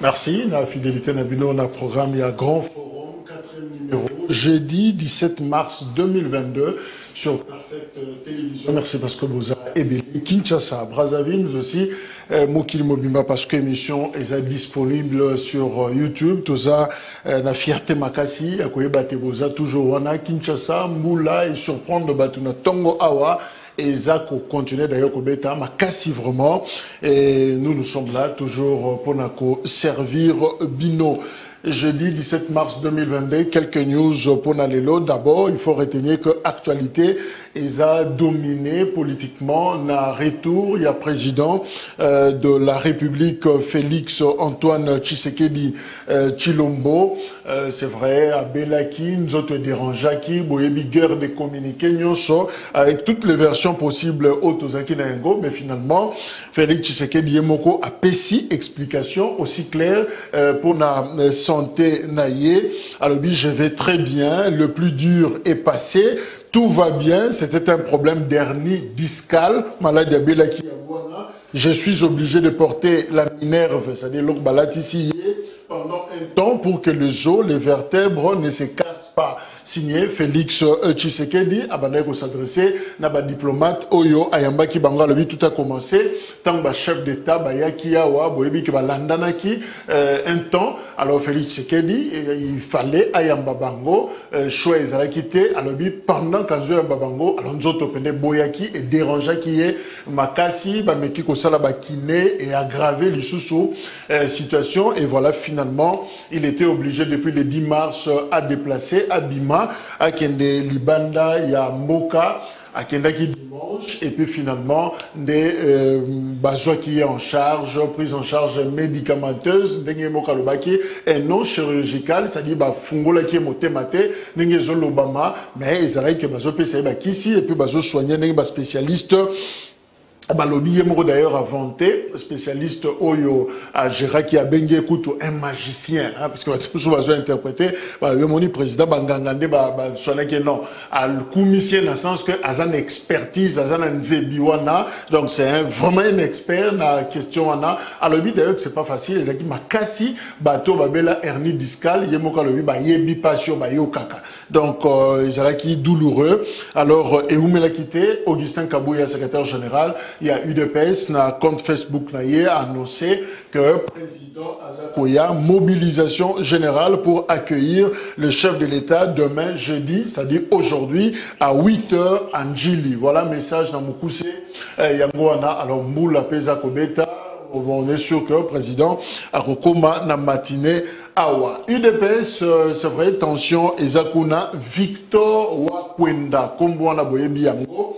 Merci. La fidélité Nabino, on a programme, il y a Grand Forum, 4e numéro, jeudi 17 mars 2022 sur Perfect Télévision. Merci parce que vous avez aimé Kinshasa, Brazzaville, nous aussi, Mokil Mobimba, parce que l'émission est disponible sur YouTube. Tout ça, la fierté Makasi, à quoi Boza, toujours Wana, Kinshasa, Moula et surprendre Batuna Tongo Awa. Et Zach continue d'ailleurs au bêta, mais cassi vraiment. Et nous sommes là toujours pour nous servir Bino. Jeudi 17 mars 2022, quelques news pour Nalélo. D'abord, il faut retenir que l'actualité a dominé politiquement. Na retour, il y a président de la République, Félix Antoine Tshisekedi Tshilombo. C'est vrai, à Belaki, nous autres dérangeaki, Boyebi guerre de communiquer, avec toutes les versions possibles Otozaki Naengo, mais finalement, Félix Tshisekedi Yemoko a pessi explication aussi claire pour la santé naïe. Alors, je vais très bien, le plus dur est passé, tout va bien, c'était un problème d'hernie discale, maladie à Belaki. Je suis obligé de porter la minerve, c'est-à-dire l'okbalatisi, pendant un temps pour que les os, les vertèbres ne se cassent pas. Signé Félix Tshisekedi, Abaneko s'adresser, Naba diplomate, Oyo, Ayambaki Bangalobi, tout a commencé. Tant que chef d'État, Bayaki Awa, Boyebi qui va landanaki, un temps. Alors Félix Tshisekedi, il fallait Ayamba Bango, choix Ezala quitté, alors pendant qu'Anzo Ayamba Bango, alors nous autres prenons Boyaki et dérangeant qui est Makasi, Bameki Kosala Bakine et aggraver les sous situation. Et voilà, finalement, il était obligé depuis le 10 mars à déplacer à Bima, à Kende Libanda, il y a Moka, à Kendaki dimanche, et puis finalement, des besoins qui est en charge, prise en charge médicamenteuse, Dengue Moka Lobaki, et non chirurgicale, c'est-à-dire, Fungola qui est moté maté, Dengue Zolobama, mais ils arrivent que Bazo PCA Bakisi, et puis Bazo soigner, Dengue spécialiste. Balobi Yemoro d'ailleurs a vanté, spécialiste Oyo à Gérard qui a bengue Koutou, un magicien, hein, parce que toujours besoin interpréter, le président Bangangande, non, al commissaire dans le sens que Azan expertise, Azan Nzebiwana, donc c'est vraiment un expert dans la question Ana. Alors d'ailleurs que c'est pas facile, les équipes Makasi, bateau Babela hernie discale, Yemoka Lobi, Yebi Pasio, Yokaka. Donc ils ont qui douloureux. Alors Eumela quitté, Augustin Kabouya, secrétaire général. Il y a UDPS, na compte Facebook a annoncé que le président Azakoya, mobilisation générale pour accueillir le chef de l'État demain, jeudi, c'est-à-dire aujourd'hui, à 8h en Djili. Voilà le message dans Moukoussé. Yangoana, alors Moula Peza Kobeta. On est sûr que le président a recommandé la matinée Awa. UDPS, c'est vrai, tension, Ezakuna, Victor Wakwenda, Kombouana Boyebi Yango.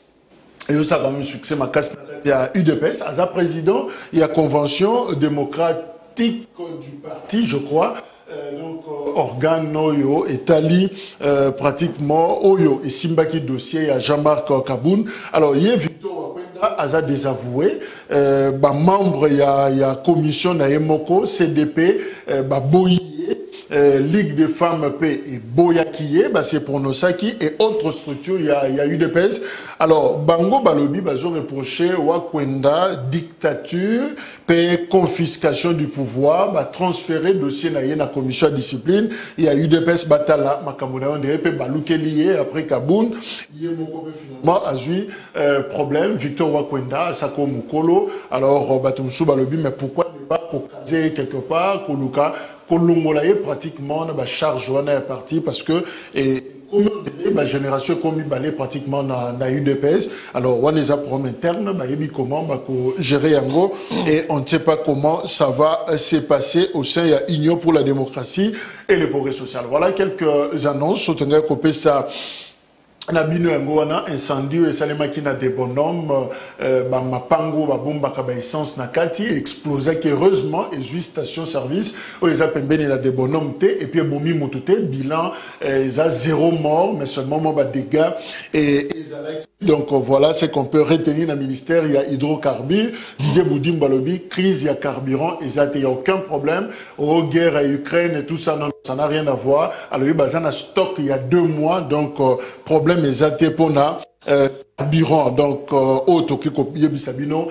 Et ça a quand même succès, ma casse. Il y a UDPS, à sa président, il y a convention démocratique du parti, je crois. Donc, organe Oyo, Etali, pratiquement Oyo, et Simbaki dossier, il y a Jean-Marc Kaboun. Alors, il y a Victor Wakwenda, Aza désavoué. Membre, il y a commission Naemoko, CDP, Boyi. Ligue des femmes P et Boyakiye, c'est pour Nosaki et autres structures, il y a UDPS. Alors, Bango Balobi, ils ont reproché Wakwenda, dictature, P, confiscation du pouvoir, transférer dossier dans la commission de discipline. Il y a UDPS Batala, Makamuna, on dirait, Balouke après Kaboun. Finalement, a eu problème, Victor Wakwenda, Sako Mukolo. Alors, Batumsou Balobi, mais pourquoi ne pas caser quelque part, Koluka? Kolongolaye pratiquement na charge wana parti parce que la génération comme balé pratiquement dans UDPS. Alors on les a problème interne, comment gérer yango et on ne sait pas comment ça va se passer au sein de l'Union pour la démocratie et le progrès social. Voilà quelques annonces. Soutenir couper ça. Nabino Yangoana, incendie, et Salema qui n'a des bonhommes, Mapango, Bomba Kaba essence Nakati, explosé heureusement, et juste station-service, où ils appellent bien des bonhommes, et puis Bomi Moutouté, bilan, ils ont 0 mort, mais seulement des dégâts, et donc voilà ce qu'on peut retenir dans le ministère. Il y a hydrocarbures, Didier Boudim Balobi, crise, il y a carburant, il n'y a aucun problème, guerre à Ukraine et tout ça, non, ça n'a rien à voir. Alors, il y a un stock il y a 2 mois, donc problème est pour carburant, donc auto qui copie Bisabino.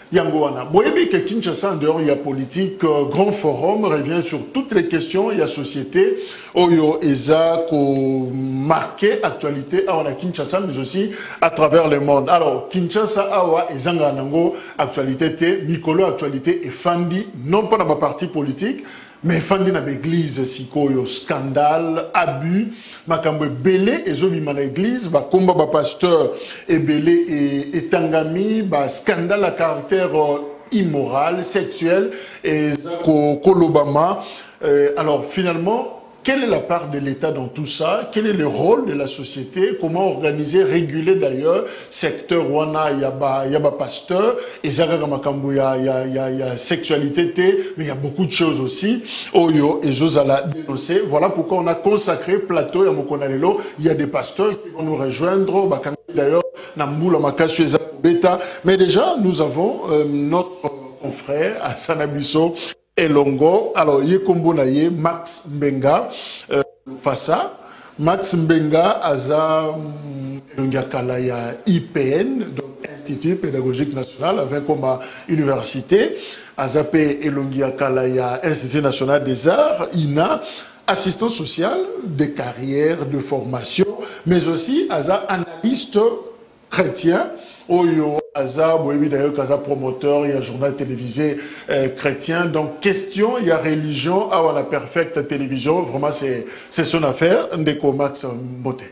Yangoana. Boyebi que Kinshasa, en dehors, il y a politique, grand forum revient sur toutes les questions, il y a société, Oyo Eza, ko marqué actualité à Kinshasa, mais aussi à travers le monde. Alors, Kinshasa, Awa, Ezanga Nango, actualité, Mikolo, actualité, et Fandi, non pas dans ma partie politique, mais Fandi na l'église, sikoyo, scandale, abus, makambo belé, et zobi ma l'église, ba combat ba pasteur, et belé, et tangami, ba scandale à caractère immoral, sexuel, et kolobama. Alors finalement, quelle est la part de l'État dans tout ça? Quel est le rôle de la société? Comment organiser, réguler d'ailleurs secteur wana yaba pasteur et zagaga makambo ya sexualité mais il y a beaucoup de choses aussi. Oyo et Josala dénoncer. Voilà pourquoi on a consacré plateau ya Mokonalelo. Il y a des pasteurs qui vont nous rejoindre. D'ailleurs, Namboula Makasu Beta. Mais déjà, nous avons notre confrère Asanabiso Elongo, alors Yekombo Naye, Max Mbenga, Fassa, Max Mbenga, Aza Kalaya IPN, donc Institut Pédagogique National, avec comme université, Azape Elongia Kalaya, Institut National des Arts, INA, assistant social de carrière, de formation, mais aussi Aza analyste chrétien. Oyo, Aza, Boébi d'ailleurs, Kaza promoteur, il y a journal télévisé chrétien. Donc, question, il y a religion, ah, la perfecte télévision. Vraiment, c'est son affaire. Ndeko Max Mbote.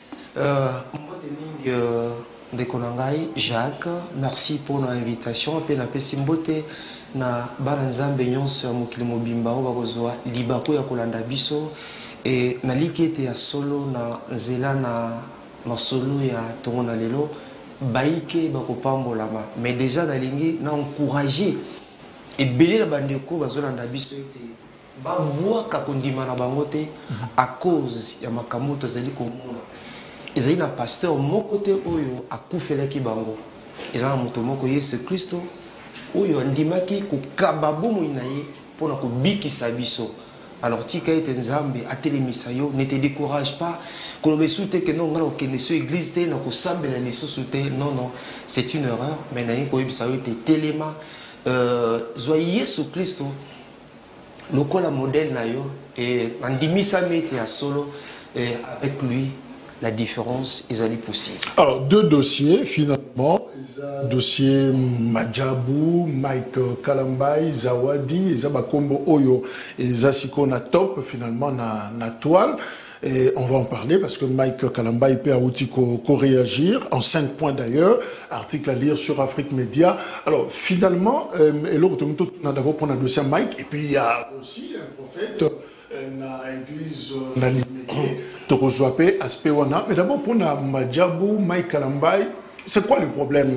Ndeko Nangai, Jacques, merci pour l'invitation. Après, na pesi Mbote, na baranzambe nyonso ya mokili mobimba o bakozwa libako ya kolanda biso et na likete ya solo na nzela na solo ya tongo na lelo. Baïke bakopambolama mais déjà na lingi na encourager et belé la bandeko bazolanda biso ete ba mwaka kondima na bango te à cause ya makamoto zali komona ezali na pasteur moko te oyo akufelaki bango ezala moto moko Yesu Kristo oyo andimaki kokaba bomoi na ye mpona kobikisa biso. Alors, tika ete nzambe atelemisa yo, ne te décourage pas. Kolobe soute que non, ngala okende so église te, na ko sambela liso soute. Non, non, c'est une erreur. Mais na ko yebisa yo te telema. Zwa Yesu Kristo, lokola modèle na yo, et andimisa mete ya solo, et avec lui, la différence est possible. Alors, deux dossiers finalement. Dossier Madjabou, Mike Kalambai, Zawadi, Zabakombo Oyo et Zasiko na top finalement na toile. Et on va en parler parce que Mike Kalambai peut réagir en 5 points d'ailleurs. Article à lire sur Afrique Média. Alors finalement, et là, on a d'abord pour un dossier Mike et puis il y a aussi un prophète dans l'église na Limé, Tokozwape, Aspewana. Mais d'abord pour Madjabou, Mike Kalambai. C'est quoi le problème?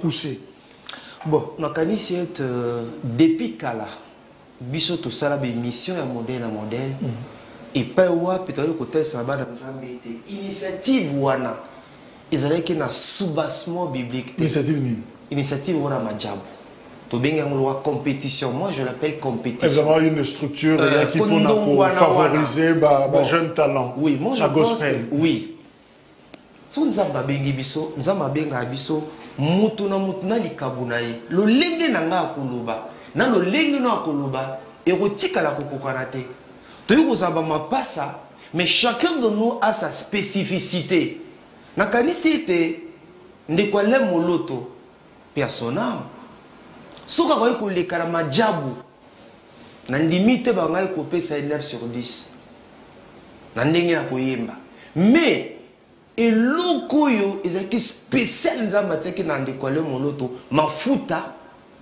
Bon, nakanisi depuis Kala, biso to sala be mission ya modèle et pas wa peut-être côté ça ba nzambe initiative wana ezalaki na soubassement biblique. Initiative wana Madjabou. To benga ngolwa compétition. Moi je l'appelle compétition. C'est vraiment une structure qui pour favoriser ba jeunes talents. Oui, moi je pense que, oui. So nzamba bengi biso, nzamba benga biso, mutu na likabu na ye. Lo lenge na nga akuluba, na lo lenge na akuluba, erotika la kokokana te. Toyo kozamba mapasa, mais chacun de nous a sa spécificité. Nakanisi ete ndekwa le moloto personnel. Soka kwa ko lekala Madjabou. Na ndimite ba ngai ko pesa 9/10. Na ndenge na koyemba. Mais et l'okoyo est spécial nzamba teke na ndeko le moloto mafuta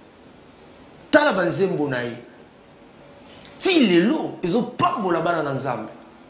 tala banzembo na ye ti lelo ezo pambola bana na nzambe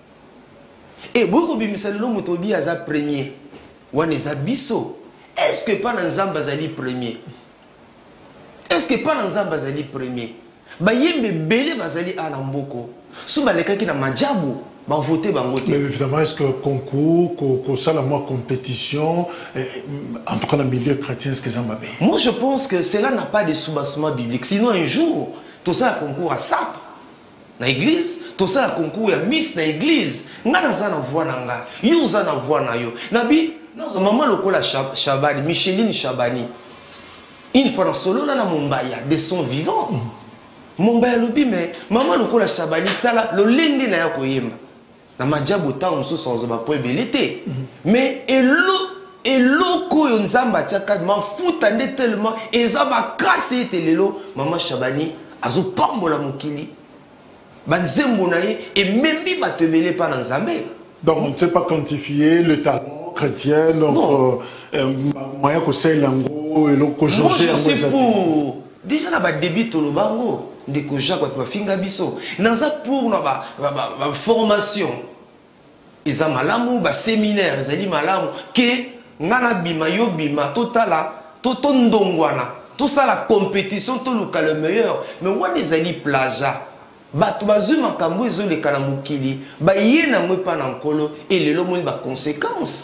et boko bimisa lelo moto bi aza premier wana eza biso. Est-ce que pas na nzamba azali premier? Est-ce que pas na nzamba azali premier? Bayembe belé bazali ana mboko so balekaki na Madjabou. Mais évidemment, est-ce que concours, ça la moins compétition, en tout cas dans le milieu chrétien, est-ce que ça m'a bien? Moi, je pense que cela n'a pas de soubassement biblique. Sinon, un jour, tout ça a concours à SAP, dans l'église, tout ça a concours à Miss dans l'église. Nga na zana voix nanga, yo zana voix na yo. Nabi, dans un moment lokola Chabani, Micheline Chabani. une fois dans solo là na Mombaya des sons vivants. Mombaya lobi mais maman lokola Chabani tala lo lende na ya koyemba. Na majabu ta on so sans ba po ebelete. Mais eloko yo nzamba tiaka mafuta nde tellement eza ba kase telelo maman Chabani azo pambola mokili. Banzembo na ye et même bi batebele pa na nzambe. Donc on ne sait pas quantifier le talent chrétien donc moyen que c'est lango et l'oko changer en c'est pour déjà na ba début to lo bango ndeko Jacques ba finga biso naza pour na ba formation eza malamu ba séminaire ezali malamu ke ngana bima yo bima totala toto ndongwana tout ça la compétition tout le meilleur mais wana ezali plaja bato bazui makambo ezoleka na mokili baye na mwe pa na nkolo et lelo moni ba conséquences.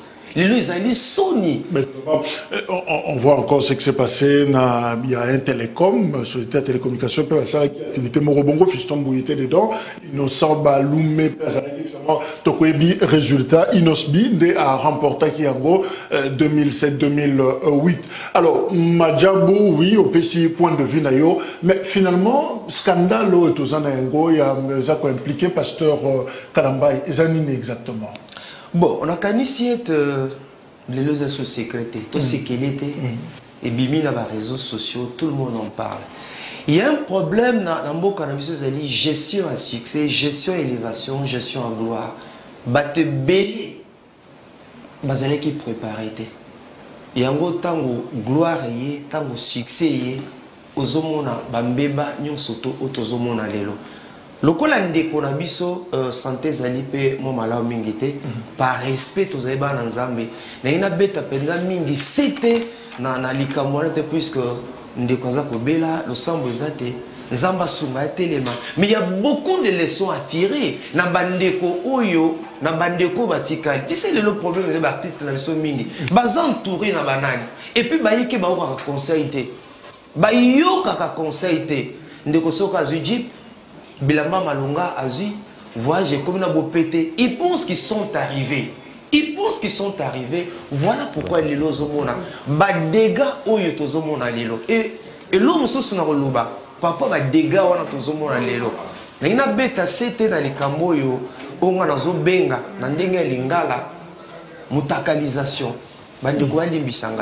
On voit encore ce qui s'est passé. Il y a un télécom, société de télécommunication, peut faire activité. Morobongo, Fiston Bouyete dedans. Innocent Baloumé, Tokoebi, résultat. Inosbi a remporté Kiango 2007-2008. Alors, Madjabou, oui, au PC, point de vue nayo. Mais finalement, scandale au Tozanayengo, il y a impliqué pasteur Kalambay. Zanine exactement. Bon, on a qu'à les lois sont sécrétées, tout sécurité, et bimi dans les réseaux sociaux, tout le monde en parle. Il y a un problème dans le cannabis, c'est gestion à succès, gestion à élévation, gestion à gloire. Bate belé, bazale qui préparé. Il y a un tango gloire yé, tango succès yé, ozomona bambeba nyon soto otozomona lelo. Lokola ndeko na biso santé zali pe mo malaw mingi te par respect to zaiba na nzambe na ina beta penza mingi c'était na likambo te puisque ndeko za ko bela lo sambo ezate nzamba sunga telema mais il y a beaucoup de leçons à tirer na bandeko oyo na bandeko batikali tu sais le problème des artistes na biso mingi baza entouré na banani et puis bayike ba oka conseil te bayoka ka conseil te ndeko soka zujip Bilamba Malunga Azi, voyage comme na bopété. Ils pensent qu'ils sont arrivés. Ils pensent qu'ils sont arrivés. Voilà pourquoi les lots zomona. Ba dégâts au yoto zomona lelo. Et l'homme sous na roluba. Papa ba dégâts wana to zomona lelo. Na ina beta sete na likambo yo. Onga na zo benga na ndenge lingala mutakalisation. Ba ndeko alimbisanga.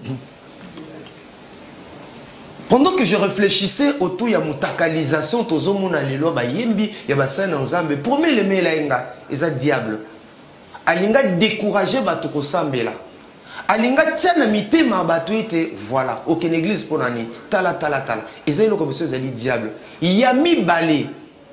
Pendant que je réfléchissais autour de la mutakalisation, tout le monde a les lois, il y a des scènes ensemble. Premier le mail est un diable. Alinga décourager batoko sambela. Alinga tiana mité ma batuite voilà. Aucune église pour nani. Tala. Ezali lo comme ça ezali diable. Il y a mis balé.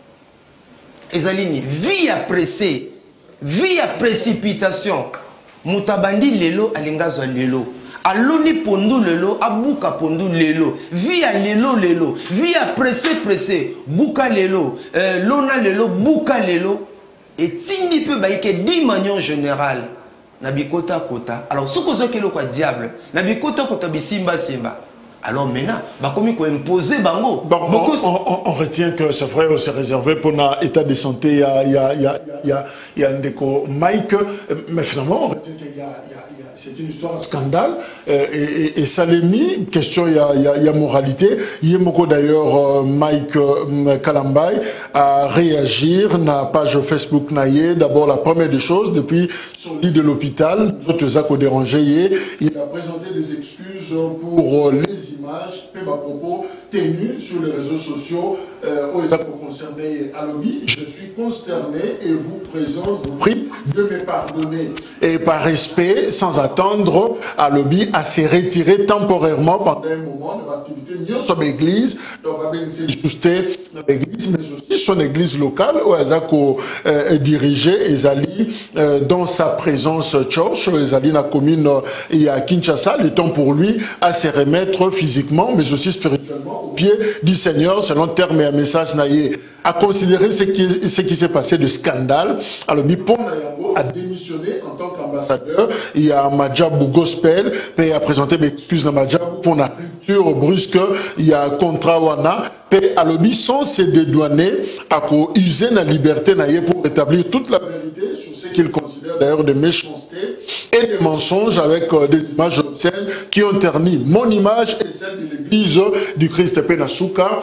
Ezali ni vie à presser, vie à précipitation. Mutabandi lelo alinga zo lelo. Aloni pondu lelo, abuka pondu lelo, via lelo, via pressé, buka lelo, lona lelo, buka lelo, et tindi peu baïke d'une manière générale, nabikota kota. Alors, ce que c'est quoi diable, nabikota kota bisimba. Alors maintenant, bah comme il faut imposer bango. On retient que c'est vrai, c'est réservé pour l'état de santé. Il y a un déco Mike, mais finalement, on retient qu'il y a c'est une histoire de scandale et ça l'est mis. Question, il y a moralité. Yemoko d'ailleurs, Mike Kalambay a réagi na page Facebook naïe. D'abord, la première des choses, depuis son lit de l'hôpital, nous autres dérangé, il a présenté des excuses pour les images et ma propos tenus sur les réseaux sociaux aux actes concernés à Lobi. Je suis consterné et vous présente, vous prie de me pardonner. Et par respect, sans attendre à Lobi à se retirer temporairement pendant un moment de l'activité de son église, donc avec l'église, mais aussi son église locale où Ezako dirigeait Ezali dans sa présence church, Ezali na commune et à Kinshasa, le temps pour lui à se remettre physiquement mais aussi spirituellement au pied du Seigneur selon terme et un message naïe. À considérer ce qui s'est passé de scandale. Alors, Bipon a démissionné en tant qu'ambassadeur. Il y a Madjabou Gospel, puis a présenté mes excuses à Madjabou pour la rupture brusque. Il y a contrat Wana, puis à l'objet sans se dédouaner, à user la liberté naïe pour rétablir toute la vérité sur ce qu'il considère d'ailleurs de méchanceté et des mensonges avec des images obscènes qui ont terni mon image et celle de l'église du Christ Penasuka,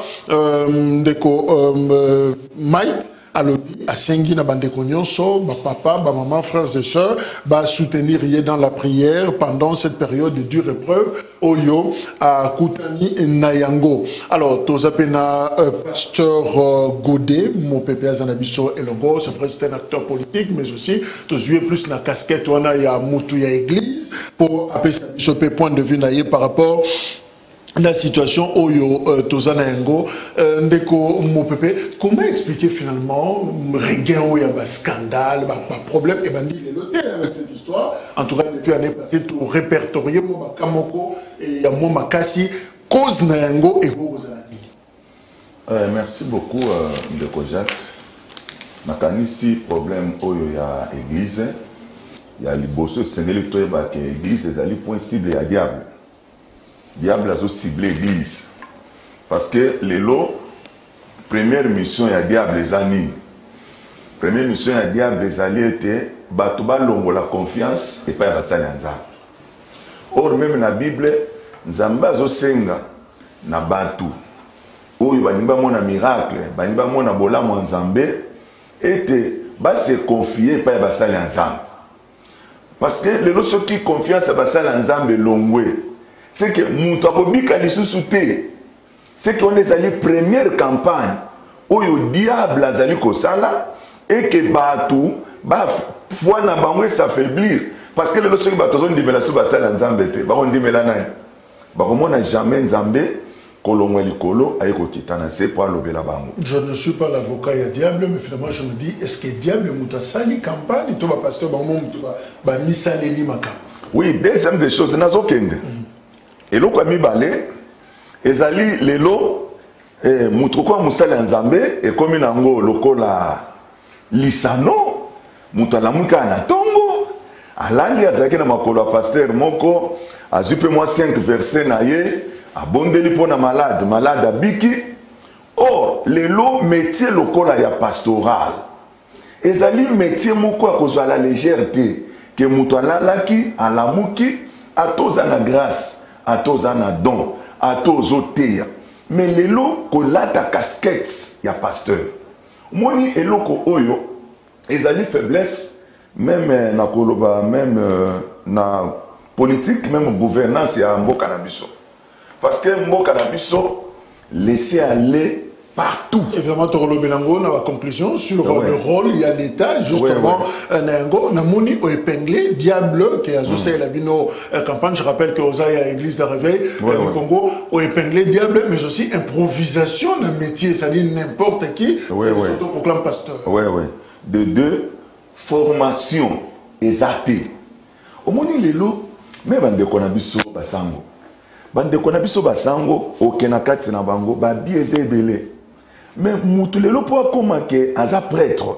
Mike. Alors, à Sengi, na bandeko nyonso, ba papa, ba maman, frères et sœurs, ba soutenir dans la prière pendant cette période de dure épreuve, Oyo, à Koutani et Nayango. Alors, Tozapena, pasteur Godet, mon pépé Azanabiso Elongo, c'est vrai, c'est un acteur politique, mais aussi, Tozoué plus la casquette, on a ya Moutou, ya église, pour appeler point de vue naïe par rapport la situation Oyo Tozana Ngo Ndeko Mopepe, comment expliquer finalement regain où il y a un scandale, un problème et ben il est noté avec cette histoire. En tout cas depuis l'année passée tout répertorié moi Kamoko et ya moi Makasi cause Nango et vous merci beaucoup Ndeko Jacques. Makanisi problème Oyo ya église, il y a liboso sengeli to ba que église les ali point cible à diable. Diable a ciblé l'église. Parce que les lots, première mission, il y a diable les années. Première mission, il y a diable les alliés étaient, Batouba longo la confiance et pas la salanza. Or, même dans la Bible, Nzamba zo senga na batu. Ou baniba mona miracle, baniba mona bola mo Nzambe, était, ba se confier pas la salanza. Parce que les lots ceux qui confiance à la salanza longwe. C'est que Moutabobika les sous-soutés. C'est qu'on est allé première campagne où le diable a allé Kosala et que Batou, foi n'a pas s'affaiblir. Parce que les gens qui ont dit que la Soubasala Nzambete, on dit Mélanay. On n'a jamais Nzambé, Kolomwe Likolo, Aïkokitana, c'est pour l'obé la bango. Je ne suis pas l'avocat et diable, mais finalement je me dis, est-ce que diable mouta sali campagne, tu vas pasteur, bah misale ni makam. Oui, deuxième des choses, n'a aucune. Et l'eau comme balé, ezali lelo mutuko musala nzambe et comme nango lokola lisano mutala muka na tongo alandi azaki na makolo pasteur moko azupe moi 5 versets na ye abondeli pona malade abiki. Or lelo métier lokola ya pastoral ezali métier moko akozwa la légèreté que mutala laki alamuki atoza na grâce à tous en don, à tous au terre. Mais les lots qui ont la casquette, il y a pasteur. Moi, les lots qui ont des faiblesses, même na koloba, même na politique, même gouvernance, il y a un beau cannabiso. Parce que un beau cannabiso, laisser aller partout. Évidemment, Torolo Benango, dans la conclusion, sur le rôle, il y a l'État, justement, Nango, Namouni, au épinglé, Diable, qui a associé la bino campagne, je rappelle que Osaï a l'église de réveil, au Congo, au épinglé, Diable, mais aussi improvisation d'un métier, c'est-à-dire n'importe qui, c'est s'autoproclame pasteur. Oui. De deux, formation exaltée. Au moins, les lots, même bande konabiso basango. Bande konabiso basango, au Kenakati na bango, ba bieze belé. Mais Moutulelo pour comment que Aza prêtre,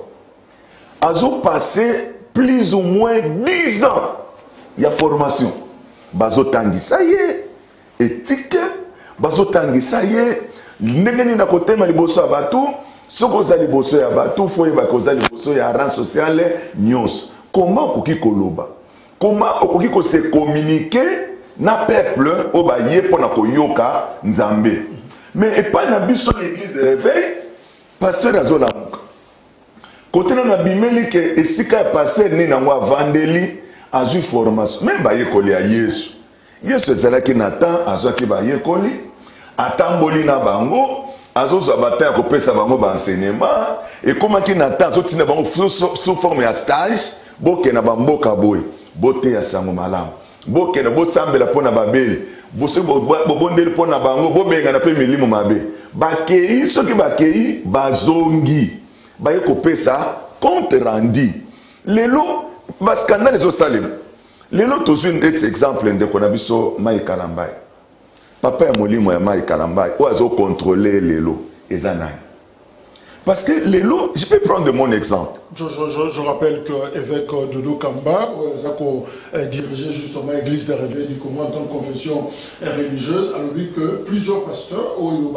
Azo passé plus ou moins 10 ans, il y a formation. Bazo tangi ça y est, éthique, Bazo tangi ça y est, n'engeni na côté maliboso abatu, soko za liboso ya batu, foye bakoza liboso ya rang social nyos. Comment koki koloba? Comment koki ko se communiquer na peuple au baye pour na koyoka Nzambe? Mais pas na biso l'église de réveil, pasteur azo la muka. Côté na bimeli que esika pasteur ni na ngwa vandeli azu formation. Même ba yekoli ya Yesu. Yesu ezala ki natan azo ki ba yekoli, atamboli na bango, azo za bata ko pesa bango ba enseignement et comment ki natan azo tina bango sous forme ya stage, boke na bamboka boy, bote ya sango malamu. Boke na bo sambela pona babeli. Bosse bobondeli pona bango bobenga na pe milimo mabe bakei soki bakei bazongi baye kopesa compte rendu lelo baskandale zo salem lelo tozwi un exemple ndeko na biso Mai Kalambai papa ya molimo ya Mai Kalambai o azo contrôler lelo ezanai. Parce que les lots, je peux prendre mon exemple. Je rappelle que l'évêque Doudou Kamba dirigeait justement l'église de réveil du Congo en tant que confession religieuse, a dit que plusieurs pasteurs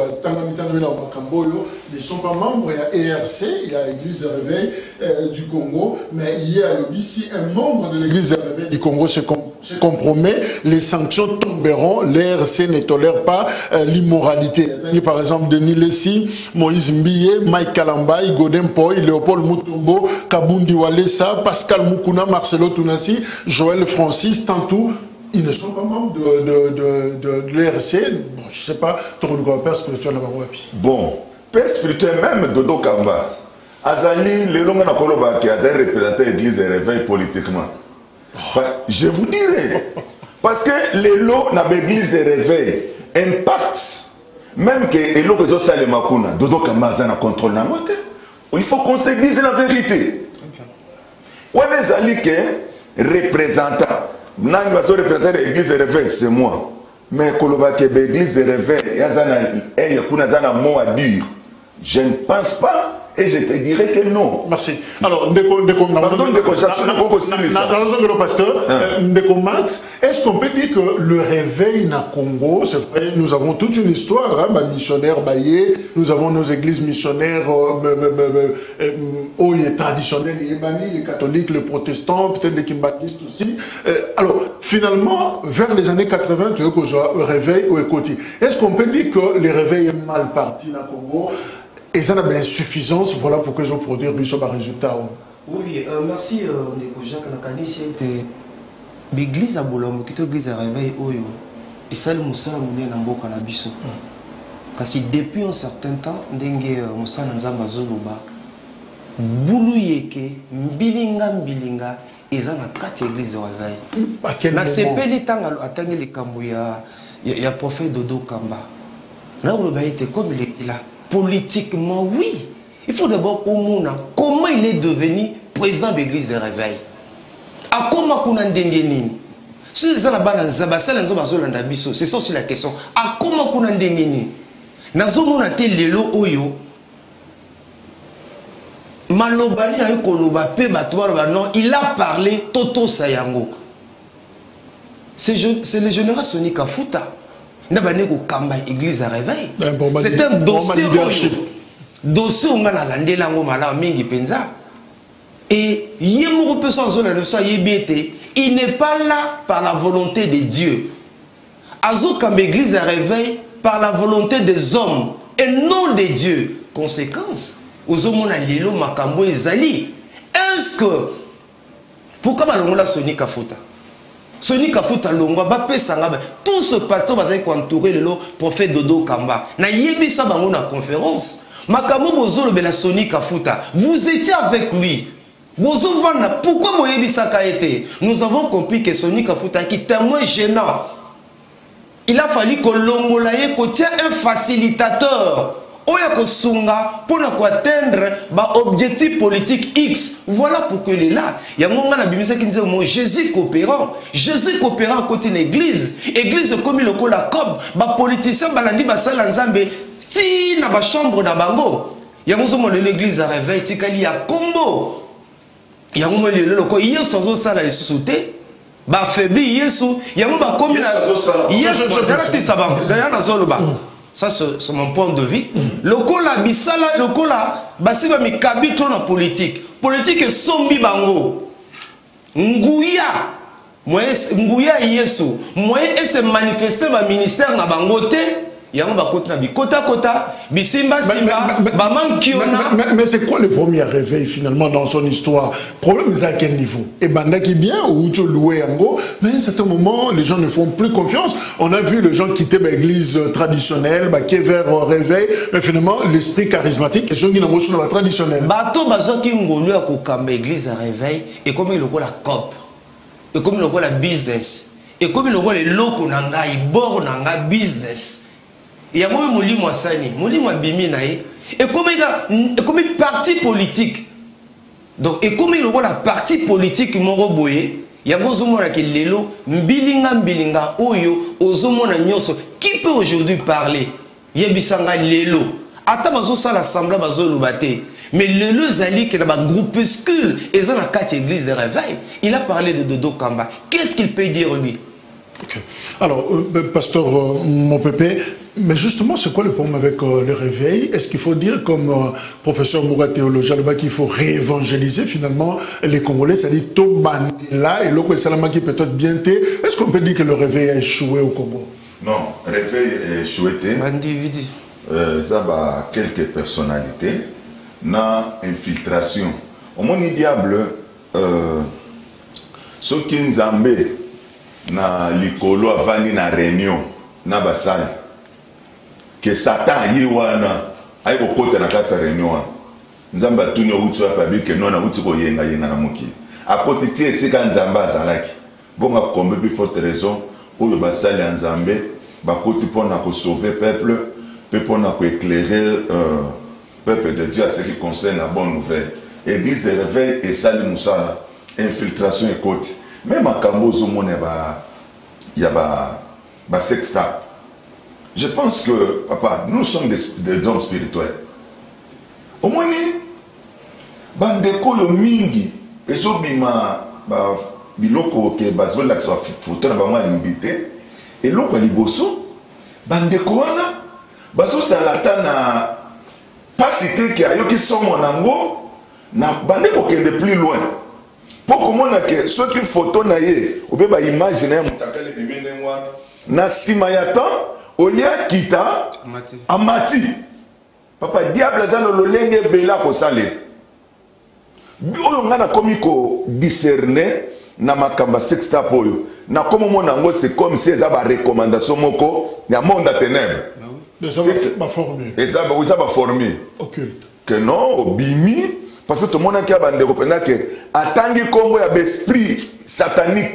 ne sont pas membres, il y a ERC, il y a l'église de réveil du Congo, mais il y a si un membre de l'église de réveil du Congo se se compromet, les sanctions tomberont, l'ERC ne tolère pas l'immoralité. Par exemple, Denis Lessi, Moïse Mbiye, Mike Kalambay, Godin Poy, Léopold Mutombo, Kabundi Walesa, Pascal Mukuna, Marcelo Tounassi, Joël Francis, Tantou, ils ne sont pas membres de l'ERC. Bon, je ne sais pas, ton père spirituel là-bas. Bon, père spirituel, même Dodo Kamba, Azali, les longs na Koloba qui a représenté l'église et réveil politiquement. Je vous dirai, parce que les lots dans l'église de réveil impactent, même que les lots que je sais les Makuna, Dodo Kamba a un contrôle dans l'autre. Il faut qu'on se dise la vérité. On est allé que représentant, non, il va se représenter l'église de réveil, c'est moi. Mais Koloba qui est l'église de réveil, il y a un mot à dire. Je ne pense pas. Et je te dirais que non. Merci. Alors, Ndeko Max, est-ce qu'on peut dire que le réveil na Congo, c'est vrai, nous avons toute une histoire, hein, missionnaire Baye, nous avons nos églises missionnaires traditionnelles, les catholiques, les protestants, peut-être les kimbadistes aussi. Alors, finalement, vers les années 80, tu veux que je réveil au écoute. Est-ce qu'on peut dire que le réveil est mal parti na Congo? Et ça a une insuffisance, voilà pourquoi ils ont produit un résultat. Oui, merci Ndeko Jacques Nakani, c'était l'église à Bolamo, qui est l'église à réveil, et ça le Moussa Moulé Namboka Nabiso. Parce que depuis un certain temps, Ndenge Moussa Nzamba Zoloba, Boulouyeke, Mbilinga, et ça a 4 églises à réveil. Na sepeli tanga atangi les Kambouya, il y a prophète Dodo Kamba. Là où le bail était comme il est là. Politiquement, oui. Il faut d'abord comprendre comment il est devenu président de l'église de réveil. À comment on a ndengeni. C'est ça la balance, c'est ça aussi la question. À comment on a ndengeni. Nazo mona te lelo oyo. Malobani na yokoloba pe batwa non, il a parlé Toto Sayango. C'est le général Soni Kafuta. Église à réveil. C'est un dossier. Dossier où on a landé lango mala mingi penza. Et il n'est pas là par la volonté de Dieu. Azo comme église à réveil par la volonté des hommes et non de Dieu. Conséquence. Ozomona lelo makambo ezali. Est-ce que pourquoi malongola Soni Kafuta? Soni Kafuta Longwa, tout ce pasteur va entourer le prophète Dodo Kamba. Na yebisa bango na conférence. Makamo bozolo bela Soni Kafuta. Vous étiez avec lui. Pourquoi mo yebisa ka été? Nous avons compris que Soni Kafuta qui témoin gênant. Il a fallu que l'ongolaye tient un facilitateur. Oya ko sunga pour atteindre l'objectif politique X. Voilà pourquoi il est là. Il y a un moment qui dit Jésus coopérant. Jésus coopérant à côté de l'église. Église comme le la COP. Les politiciens balandi basala nzambe ti na ba chambre na bango. Il y a un moment l'église a réveil tikali ya combo. Il y a un moment le ko hier sans sala les souté. Ba faibli yesu. Il y a un moment comme ça c'est mon point de vue. Le cola bisala, le cola basiba mi kabito na politique. Politique sombi bango. Nguya. Moi nguya yesu. Moi se manifester ma ministère na bangote. Yango ba kota na bi kota bisimba simba ba mankiona. Mais c'est quoi le premier réveil finalement dans son histoire? Problème c'est à quel niveau? Et banda qui bien ou tu loué yango, mais à un certain moment les gens ne font plus confiance. On a vu les gens quitter l'église traditionnelle, qui est vers réveil, mais finalement l'esprit charismatique et ceux qui n'ont pas la traditionnelle. Bato bazo ki ngolu ya kokamba église à réveil et comme il la COP. Et comme il la business. Et comme il le loko nanga ibor nanga business. Il y a moi molimo asani, molimo bimi nae. Et comme parti politique. Donc et comme il voit la partie politique moro boye, il y a bozomona ke lelo mbilinga oyo ozomona nyoso qui peut aujourd'hui parler. Yebisanga lelo. Ata bazo sala l'assemblée bazo lobate. Mais lelo zali que dans groupuscule et dans la 4 églises de réveil, il a parlé de Dodo Kamba. Qu'est-ce qu'il peut dire lui? Okay. Alors, pasteur Mopépé, mais justement, c'est quoi le problème avec le réveil? Est-ce qu'il faut dire, comme professeur Moura théologien, qu'il faut réévangéliser finalement les Congolais, c'est-à-dire Tobanila et Loko Salama qui peut-être bien té? Est-ce qu'on peut dire que le réveil a échoué au Congo? Non, le réveil a échoué. Individu. Ça va quelques personnalités, na infiltration. Au moins, diable, ceux qui Nzambe na likolo avandi na réunion na basali que Satan yiwana ay kokota na kata réunion Nzamba tuni outu apabi que non na outu ko yenga na mokili akoti tie sika Nzamba azalaki bonga kombe bi forte raison oyo basali Nzambe bakoti pona ko sauver peuple pona ko éclairer peuple de Dieu à ce qui concerne la bonne nouvelle. Église de réveil et sali musala infiltration et côte. Même à Kambozo, il y a des sexta. Je pense que, papa, nous sommes des hommes spirituels. Au moins, bandeko yo mingi, ezo bima biloko ke bazo la sa photo na bango invité, et loko liboso, bandeko wana bazo salata na pas cité que ayoki somo nango na bandeko kende plus loin. Pour que ceux qui photo na ye ou bien image na mutakale bimenengwa na sima ya temps olia kita amati papa diable za no lolenge bela ko sale oyo ngana komiko discerner na makamba sexta poyo na comme mona ngo c'est comme si ça ba recommandation moko ya monde à ténèbres ça va former et ça va former occulte que non obimi. Parce que tout le monde a dit que atangi Congo ya l'esprit satanique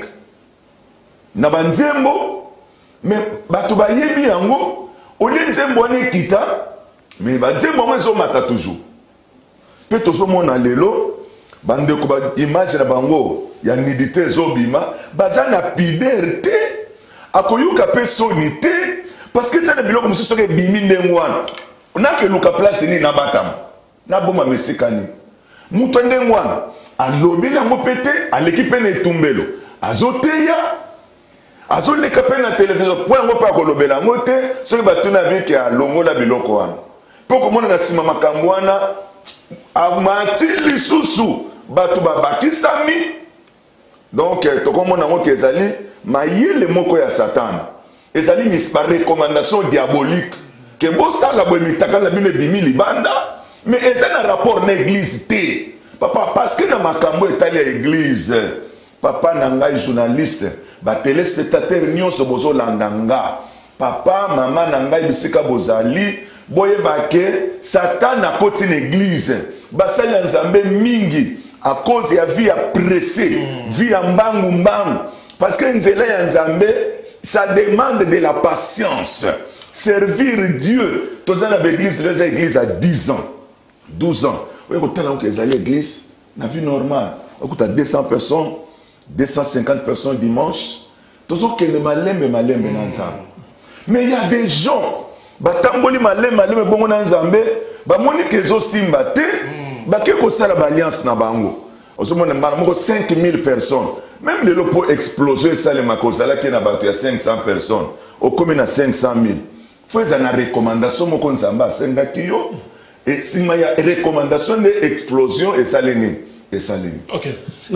na banzembo mais bato ba yebi yango oli nzembo ne kita mais banzembo mo zo mata toujours pe tozo mona lelo bandeko ba image na bango ya nudité zobima bazana piderté akoyuka pe sonité parce que ça ne biloko mususu ke bimi ndengwana na ke luka place ni na batam na boma mesikani mutu ndengwana alobi nango pete aleki pe na etumbelo azoteya azoleka pe na télévision po yango mpe akolobela yango te soki batuna bike alongola biloko wana mpo komona na nsima makambo wana amati lisusu bato babakisami donc tokomona yango ke ezali mayele moko ya satana ezali recommandation diabolique ke bosala boye mitaka na bino ebimi libanda mais ils ont un rapport à l'église. Papa, parce que dans ma cambo est allé à l'église, papa nanga journaliste, téléspectateur nyon se bozo landanga. Papa, maman nanga bisika bozali, boye bake, Satan a côté l'église. Basali nzambe mingi à cause ya vie à presser, vie à mbangu mbangu. Parce que nzela nzambe, ça demande de la patience. Servir Dieu. Tous dans l'église, l'église a 10 ans. 12 ans. Oui, quand on est à l'église, la vie normale, on a 200 personnes, 250 personnes dimanche. Tous ceux qui sont malem. Mais il y a des gens, batamboli malem, bon nzambe, ba monique zo simbate, ba ke ko sala alliance na bango. Osomona malamo 5000 personnes. Même les lots pour exploser ça les makosa là qui na battu à 500 personnes. Au commune à 500 000. Faut ça na recommandation moko nzamba senga kiyo. Et si il y a une recommandation d'explosion, et ça l'est. Ok.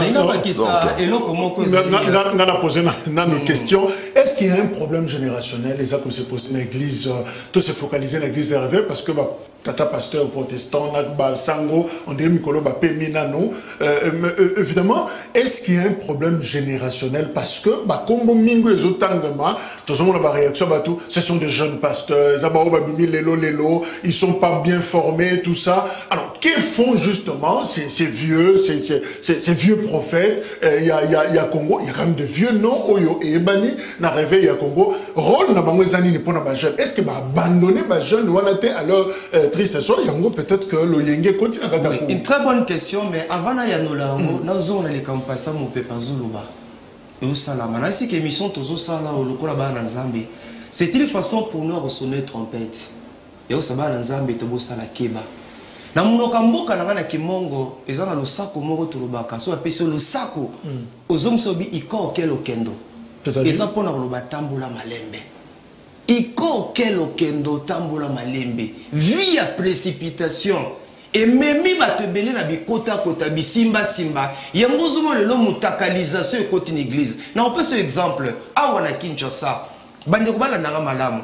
On a posé une question. Est-ce qu'il y a un problème générationnel, les actes que se posent dans l'église, tout se focaliser dans l'église des réveils, parce que tata pasteur protestant, sango, on dit Mikolo Minano. Évidemment, est-ce qu'il y a un problème générationnel parce que comme mingo les autres la réaction ce sont des jeunes pasteurs, ils sont pas bien formés, tout ça. Alors, qu'ils font justement ces vieux, ces vieux prophètes? Il y a Congo, il y a quand même de vieux noms, Oyo et Ebani, na réveil à Congo. Rôle na bango zani pour na jeune. Est-ce que abandonner les jeunes ou à leur triste soit, peut-être que le Yenge continue à oui, une très bonne question, mais avant na yanola, na zone les campastas mon peuple Zuluba. Et au salama, na si que émission tozo sala au lokola ba na Nzambe. C'est une façon pour nous ressonner trompette. Et au sabana Nzambe tobo sala keba. Na munoka mboka na ngana kimongo ezana lo sako moko tulubaka so apesi lo sako ozomsobi iko okelo kendo Et ça pour nous tambola malembe. Iko kelo kendo tambola malembe. Via précipitation. Et même si tu belé na bikota kota bisimba simba, il y a mozumo le nom mutakalisation et côté église. Na on peut ce exemple. Awana Kinshasa. Bande kubala na malamu.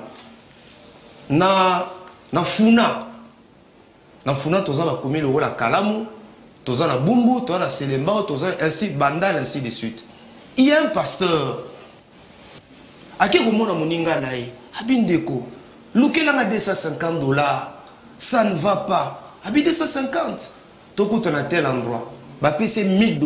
Na funa. Na funa toza ba komi le la kalamu, toza na bumbu, toza na selemba, toza ainsi bandal ainsi de suite. Il y a un pasteur. Ake komona moninga nae. Abindeko. Lukela na $250. Ça ne va pas. Abi 250. Toko ton à tel endroit. Ba pese $1000.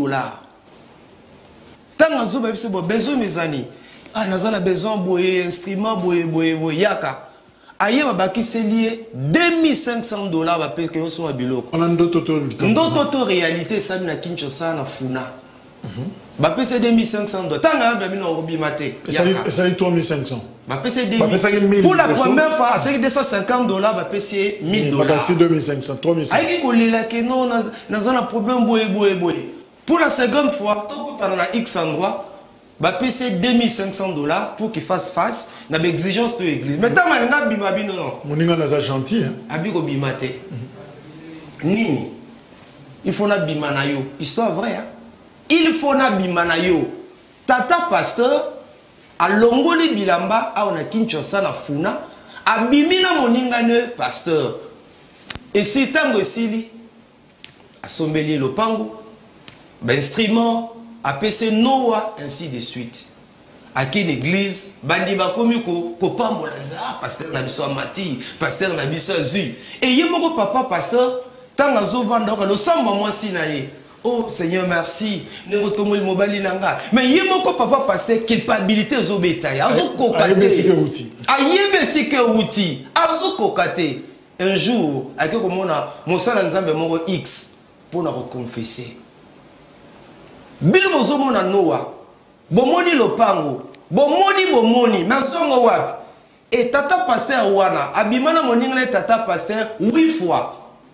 Tant azo ba pese bo besoin mes amis. Ah nazana besoin boye instrument boye yaka. Aye ba baki se lié $2500 ba pese que so biloko. On a ndoto réalité ça na Kinshasa na funa. Ba pese $2500. Tant nga ba bino obimate. Ça dit 3500. Pour la première fois, c'est $250, va payer $1000. C'est 2500, 3500. Un problème. Pour la seconde fois, tu as X endroit, va payer $2500 pour qu'il fasse face à l'exigence de l'église. Mais tu as bimabino non. Mon est gentil. Abigo bimate. Nini. Il faut na bimanayo. Histoire vraie. Il faut na bimanayo. Tata pasteur. A longoli bilamba a on a Kinshasa na funa abimina moningane pasteur et c'est tango sili a sombeli le pango ba instrument a PC Noah ainsi de suite à qui l'église bandi ba komi ko pambola za pasteur na biso mati pasteur na biso zu et yemoko papa pasteur tanga zo vanda ko lo samba mwasi na ye. Oh Seigneur, merci. Ne retomons le mobile nanga. Mais il y a mon papa pasteur culpabilité zobetaï. Azo kokate. Ayebesike outil. Azo kokate. Un jour, avec mon sala nzambe moko X pour na reconfesser. Bil bozomo na Noah. Bomoni lopango. Bomoni. Masongo wapi. Et tata pasteur wana abimana moninga tata pasteur 8 fois.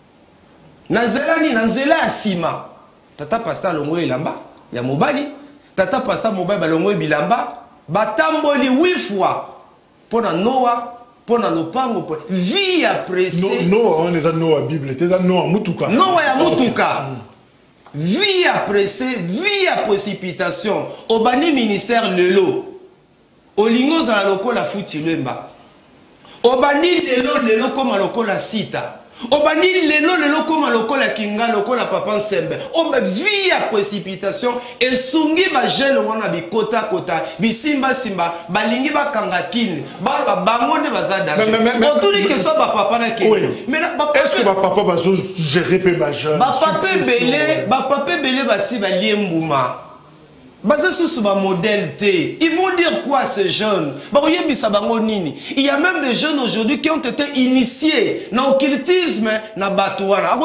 Nanzela asima. Tata pasteur longo ilamba ya mobali tata pasteur mobali balongo bilamba batamboli 8 fois pona Noah pona lopango pona vie appréciée Noah on est à Noah Bible c'est à Noah mutuka Noah ya mutuka vie appréciée vie à précipitation obani ministère lelo olingo za lokola futi lemba obani lelo comme lokola sita obani lelo comme lokola kinga lokola papa nsembe oba vie à précipitation et sungi ba jeune wana bikota kota bisimba simba balingi bakanga kine ba bangonde bazada otuli ke so ba papa na ke mais est-ce que ba papa ba so gérer pe ba jeune ba papa belé basi ba liembuma basé sur ma modèle. Ils vont dire quoi ces jeunes? Il y a même des jeunes aujourd'hui qui ont été initiés dans l'occultisme, dans batouana.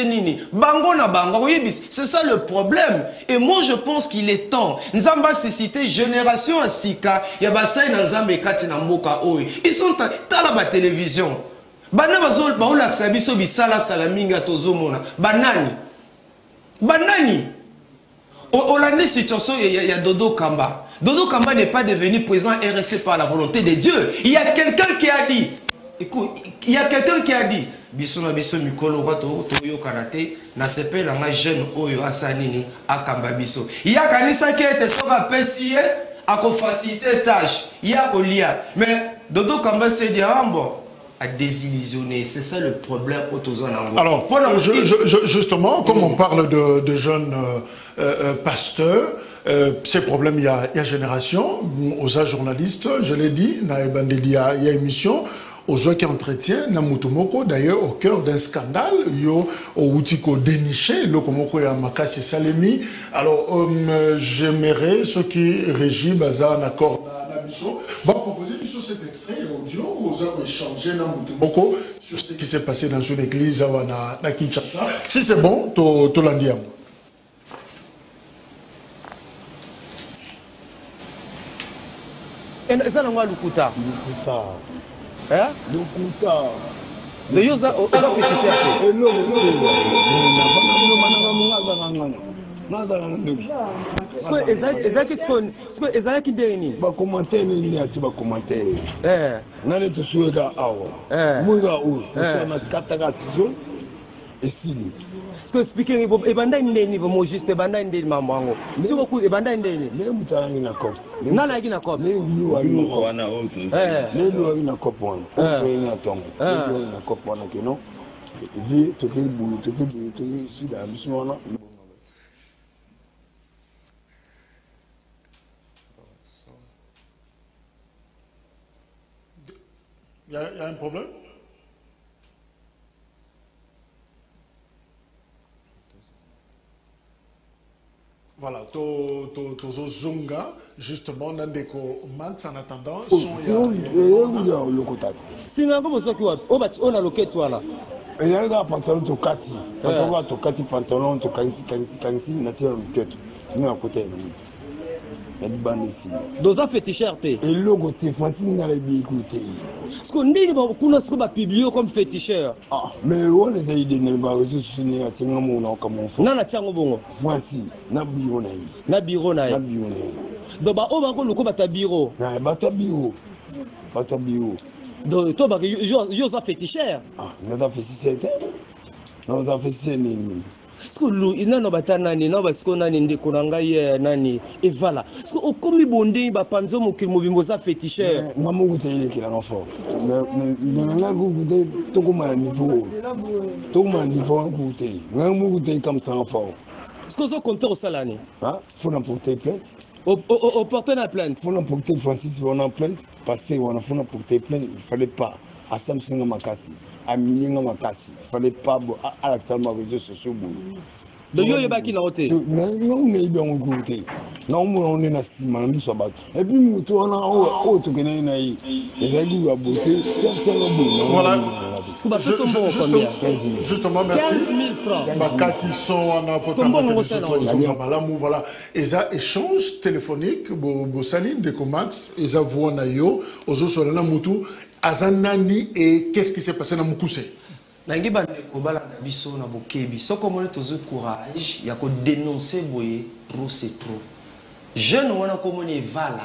C'est ça le problème. Et moi je pense qu'il est temps. Nous avons cité génération à Sika. Il y a bassin dans Zambé Kati na Mboka Oi. Ils sont à la télévision. Banani Hollande situation, il y a Dodo Kamba. Dodo Kamba n'est pas devenu président RSC par la volonté de Dieu. Il y a quelqu'un qui a dit, écoute, il y a quelqu'un qui a dit, Bisona biso mikolo wato toyo karate na sepe la nga jeune oyo asanini akamba biso. Il y a kanisa qui était soka pesiye ako faciliter tâche. Il y a Olia. Mais Dodo Kamba s'est dit bon. À désillusionner, c'est ça le problème autour. Alors, justement, comme on parle de jeunes pasteurs, ces problèmes, il y a génération, aux journalistes, je l'ai dit, il y a émission, aux gens qui entretiennent, Namutumoko, d'ailleurs, au cœur d'un scandale, yo outiko déniché, lokomoko ya makasi salemi. Alors, j'aimerais ceux qui régissent bazar un accord va proposer sur cet extrait audio aux gens échanger Namutumoko sur ce qui s'est passé dans une église à Kinshasa. Si c'est bon, to l'andiam. Eza na lukuta. Lukuta. Hein? Lukuta. Le yoza o ala féticheur. ezalaki ndenge nini bacommentaire nini ati bacommentaire nani tosuweka awa mwinga oyo osana kataka sizo esili expliquer ebanda ndeni mo juste ebanda ndeni mambo yango siko ku ebanda ndeni ne mutarangi na cop nana yaki na cop ne luwa ko wana oto ne luwa na cop wana ko na tongo ne na cop wana keno vi tokeli buyi tokeli sida bisona. Il y a un problème? Voilà, Zonga, justement, Nandeko Mans en attendant, on a loquet toi. Il y a un pantalon to kati, pantalon to kanisi, nature loquet, nous à côté. Doza féticheur te. Et logo te fantine na les écouter. Ce qu'on dit kuna ce ba publié comme féticheur. Ah, mais on est des ne ba réseaux sociaux à tinga mona comme on fait. Nana tiango bongo. Voici, na bureau na yi. Na bureau na yi. Na bureau na yi. Do ba o ba ko loko ba ta bureau. Na ba ta bureau. Ba ta bureau. Do to ba yo za féticheur. Ah, na ta féticheur te. Na ta féticheur ni. Skulu inano batanani na basiko nani ndeko na ngai nani evala sko okomi bonde ba panzo mokili mobimbo za féticheur ngamu kutele kila ngofo mais nga kute tokoma niveau kute ngamu kute comme ça ngofo sko zo compteur salani hein faut n'emporter plainte au porter la plainte faut n'emporter Francis on en plainte parce que on a faut n'emporter plainte il fallait pas à Samsung makasi à Mininga makasi fallait pas à l'accès réseaux sociaux de yo yebaki na hotel non mais bien on goûter non on est na sima na biso bato et puis muto on a o to kena na yi les amis à beauté c'est voilà justement merci 15 000 francs bakati son wana potama voilà eza échange téléphonique bo saline de Comax eza voana yo ozo solana mutu azanani et qu'est-ce qui s'est passé na mukuse nangi bandeko balanda biso na bokebi soko moni tozo courage ya ko dénoncer boye trop c'est trop jeune wana komoni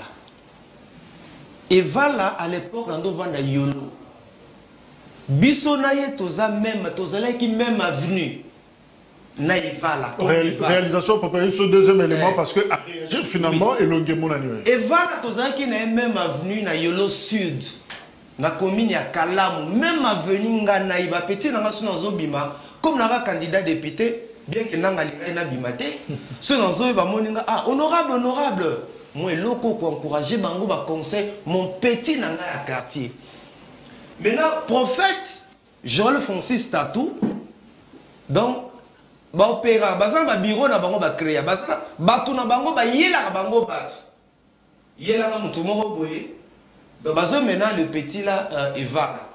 evala à l'époque ando vanda yolo biso na ye toza même tozalaki même avenue na evala réalisation préparer ce deuxième élément parce que à réagir finalement et longuement na niwe evala tozalaki na même avenue na yolo sud na commune ya Kalamu même avenue ngana iba petit na maso na zobima comme na candidat député bien que nanga linga na bimate ce na zo ba moninga ah honorable moi loko ko encourager bango ba conseil mon petit nanga ya quartier maintenant prophète Joël Francis Tatou donc ba opéra bazan ba bureau na bango ba créer bazan batu na bango ba yela bango batu yela na mutu moko boye. Donc, maintenant, le petit là, Eva,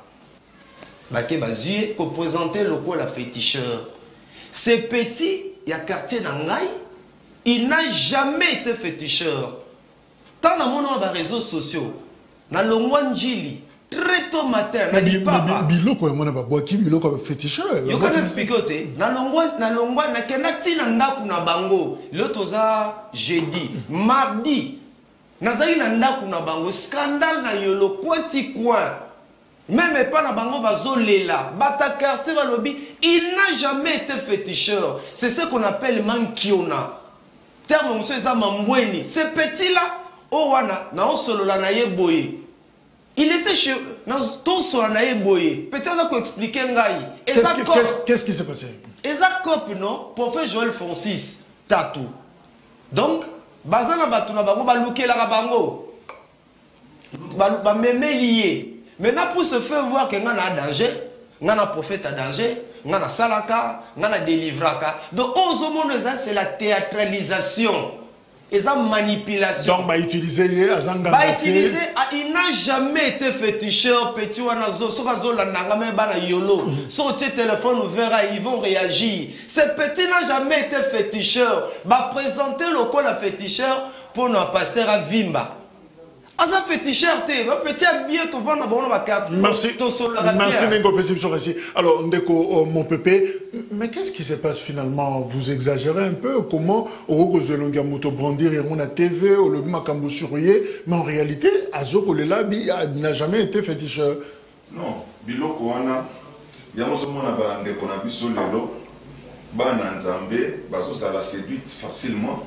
pour présenter le quoi la féticheur. Ce petit, il y a quartier Nangai, il n'a jamais été féticheur. Tant dans mon réseaux sociaux, dans le Wanjili, très tôt matin, biloko mona ba boki biloko féticheur. Yo quand expliquer na longwa na kenati na ndaku na bango. L'autre jeudi, mardi. Nazali na ndaku na bango scandale na yolo kwati coin même pas na bango bazolela bata quartier balobi il n'a jamais été féticheur c'est ce qu'on appelle mankiona terme monsieur za mambweni ce petit là o wana na osolola na yeboye il était chez na to solo na yeboye peut-être ça ko expliquer ngai qu'est-ce qui s'est passé eza cop non prophète Joël Francis Tatou donc bazana batuna bango balukela bango ba meme lié maintenant pour se faire voir que ngana danger ngana prophète a danger ngana salaka ngana délivraka donc ozo mono c'est la théâtralisation et ça manipulation donc ba utiliser azanga il n'a jamais été féticheur petit wana zo soka zo landanga même bana yolo so te téléphone ouvert ils vont réagir ce petit n'a jamais été féticheur ba présenter le quoi la féticheur pour nos pasteur à Vimba Asa féticheur te, va petit habillé to vendre bon ba carte. Merci. Merci Nengo Pessim ici. Alors Ndeko mon pépé, mais qu'est-ce qui se passe finalement? Vous exagérez un peu comment Orogo Zelonga moto brandir et on a TV au lobby Makambo surrouillé, mais en réalité Azoko Lelabi n'a jamais été féticheur. Non, biloko wana yango somona ba ndeko na biso lelo bana nzambe bazo sala séduite facilement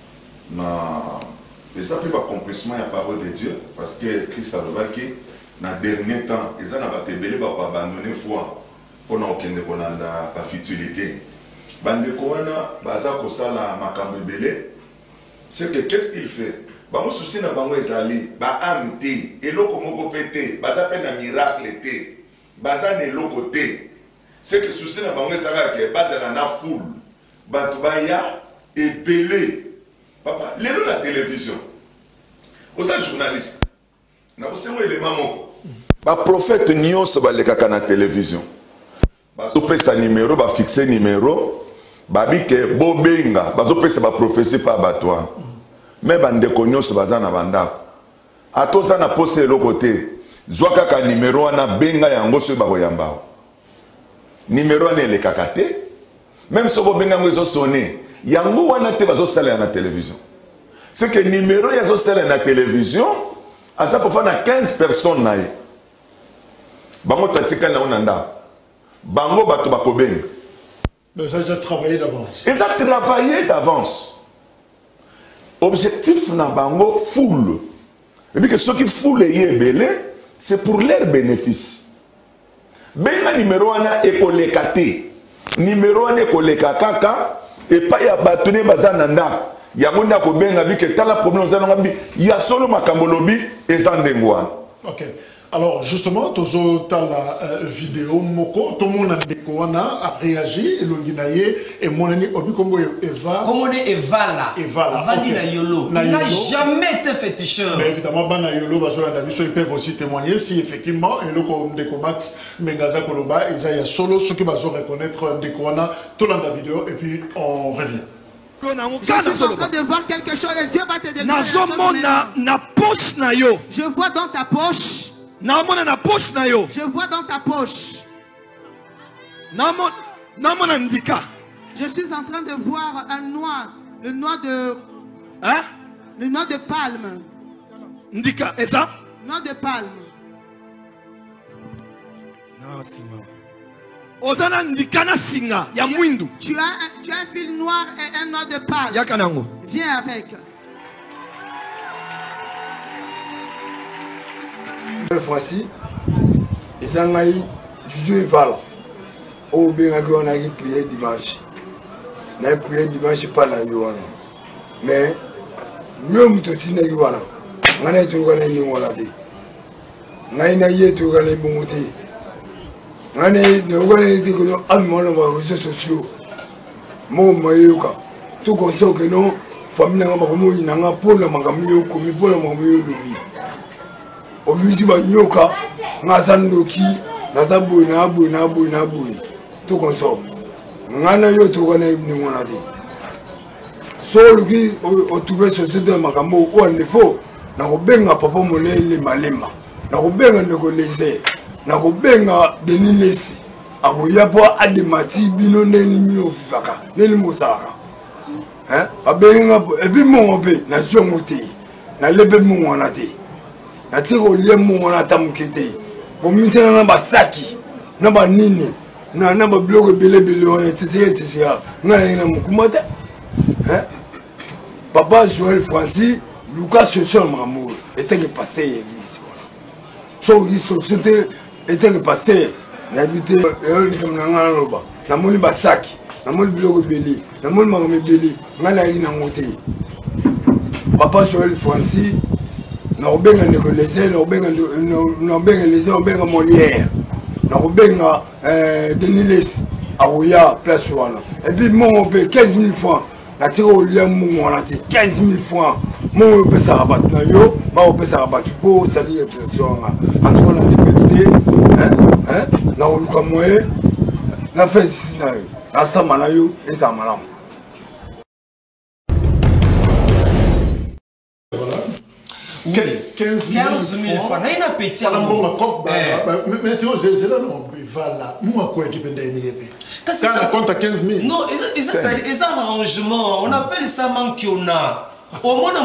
na et ça peut pas accomplissement la parole de Dieu parce que Christ a dit que dans dernier temps ils ont abandonné ba abandonner foi pour na okende kolanda ba futilité bande ko wana baza ko sala makambo belé c'est que qu'est-ce qu'il fait bango souci na bango ezali ba amti eloko moko pété baza pe na miracle té baza ne loko té c'est que souci na bango ezala que baza na foule batu baya ebelé. Papa, les la télévision, aux journalistes, nous avons des éléments. Les prophètes n'y sont pas les caca na télévision. Ils ont fait un numéro, ils ont fixé un numéro, ils ont dit que Bobenga, ils ont fait une prophétie par Batouan. Mais ils ont dit que nous sommes dans la bande. À tous, on a posé le côté. Ils ont fait un numéro, on a benga yango sur Baroyamba. Numéro on est les cacaté. Même si Bobenga nous sonné. Yango wana te bazo sala na télévision. C'est que numéro yazo sala na télévision, asa pour faire 15 personnes na ye. Bango tatika na onanda. Bango bato bakobeng. Mais ça a déjà travaillé d'avance. Ils ont travaillé d'avance. Objectif na bango foule. Et puis que ceux qui foule est belé, c'est pour leur bénéfice. Benga numéro wana ekolekate. Numéro wana ekolekakaka. Et pas ya batone bazananda ya mona ko benga bi que tala problème zalonga bi ya solo makambolobi ezandengwa. OK. Alors justement tozo tala vidéo moko tout le monde a réagi et l'onginaye et monani obi kombo Eva. Comment est Eva là? Eva là. Eva dit na yolo. Il n'a jamais été féticheur. Mais évidemment bana yolo bazola ndabiso ils peuvent aussi témoigner si effectivement et le ndeko Max Mengaza Koloba Isaiah solo ceux qui bazo reconnaître ndeko wana tout dans la vidéo et puis on revient. Je suis en train de voir quelque chose et Dieu va te déclarer. Je vois dans ta poche. Je vois dans ta poche. Je suis en train de voir un noix, le noix de, hein? Le noix de palme. Ndika, et ça? Noix de palme. Ozana ndika na singa ya mwindu. Tu as un fil noir et un noix de palme. Yakanango. Viens avec. Cette fois-ci, ils ont eu Dieu et Val. Au Bénagé, on a prié dimanche. On a prié dimanche pas la Yohana. Mais, nous sommes tous na Yohana. On a été organisé ni molade. On a été organisé bon côté. On a été organisé que nous avons les réseaux sociaux. Mon maïoka. Tout comme ça que nous, famille n'a pas comme il n'a pas pour le magamio comme pour le magamio d'obi. Obimisi banyoka ngazandoki nazaboy na boy na boy na boy to consomme ngana yo to kana ni ngona ti so luki o tuve société makambo o ndefo na ko benga papa molele malema na ko benga ndeko leze na ko benga denilesi akoya po ademati bino neni mino faka neni mosaka hein abenga e bi mo be na zongote na lebe mo ngona ti na tiko lié mon atamukete bon misera na basaki na banini na ba bloc belé on était na ina mukumata hein papa Joël Francis Lucas Session Mamour était que pasteur église so il société était que pasteur na habité comme na ngana loba na moni basaki na moni bloc belé na moni mangame belé ngana ina ngote papa Joël Francis na obenga ndeko leze na obenga leze obenga Molière na obenga Deniles aouya place wana et puis mon pe 15 000 francs na tiko olia mon wana te 15 000 francs mon pe ça rabat na yo ba pe ça rabat pour salir expression en tout cas la sécurité hein na oluka moye na fait ici na yo na sama na yo et ça malam. 15 000 francs. Il y a un petit mais c'est là, non, voilà. Moi, quoi, qui peut donner quand on compte à 15 000. Non, c'est un arrangement. On appelle ça manquiona. Au moins,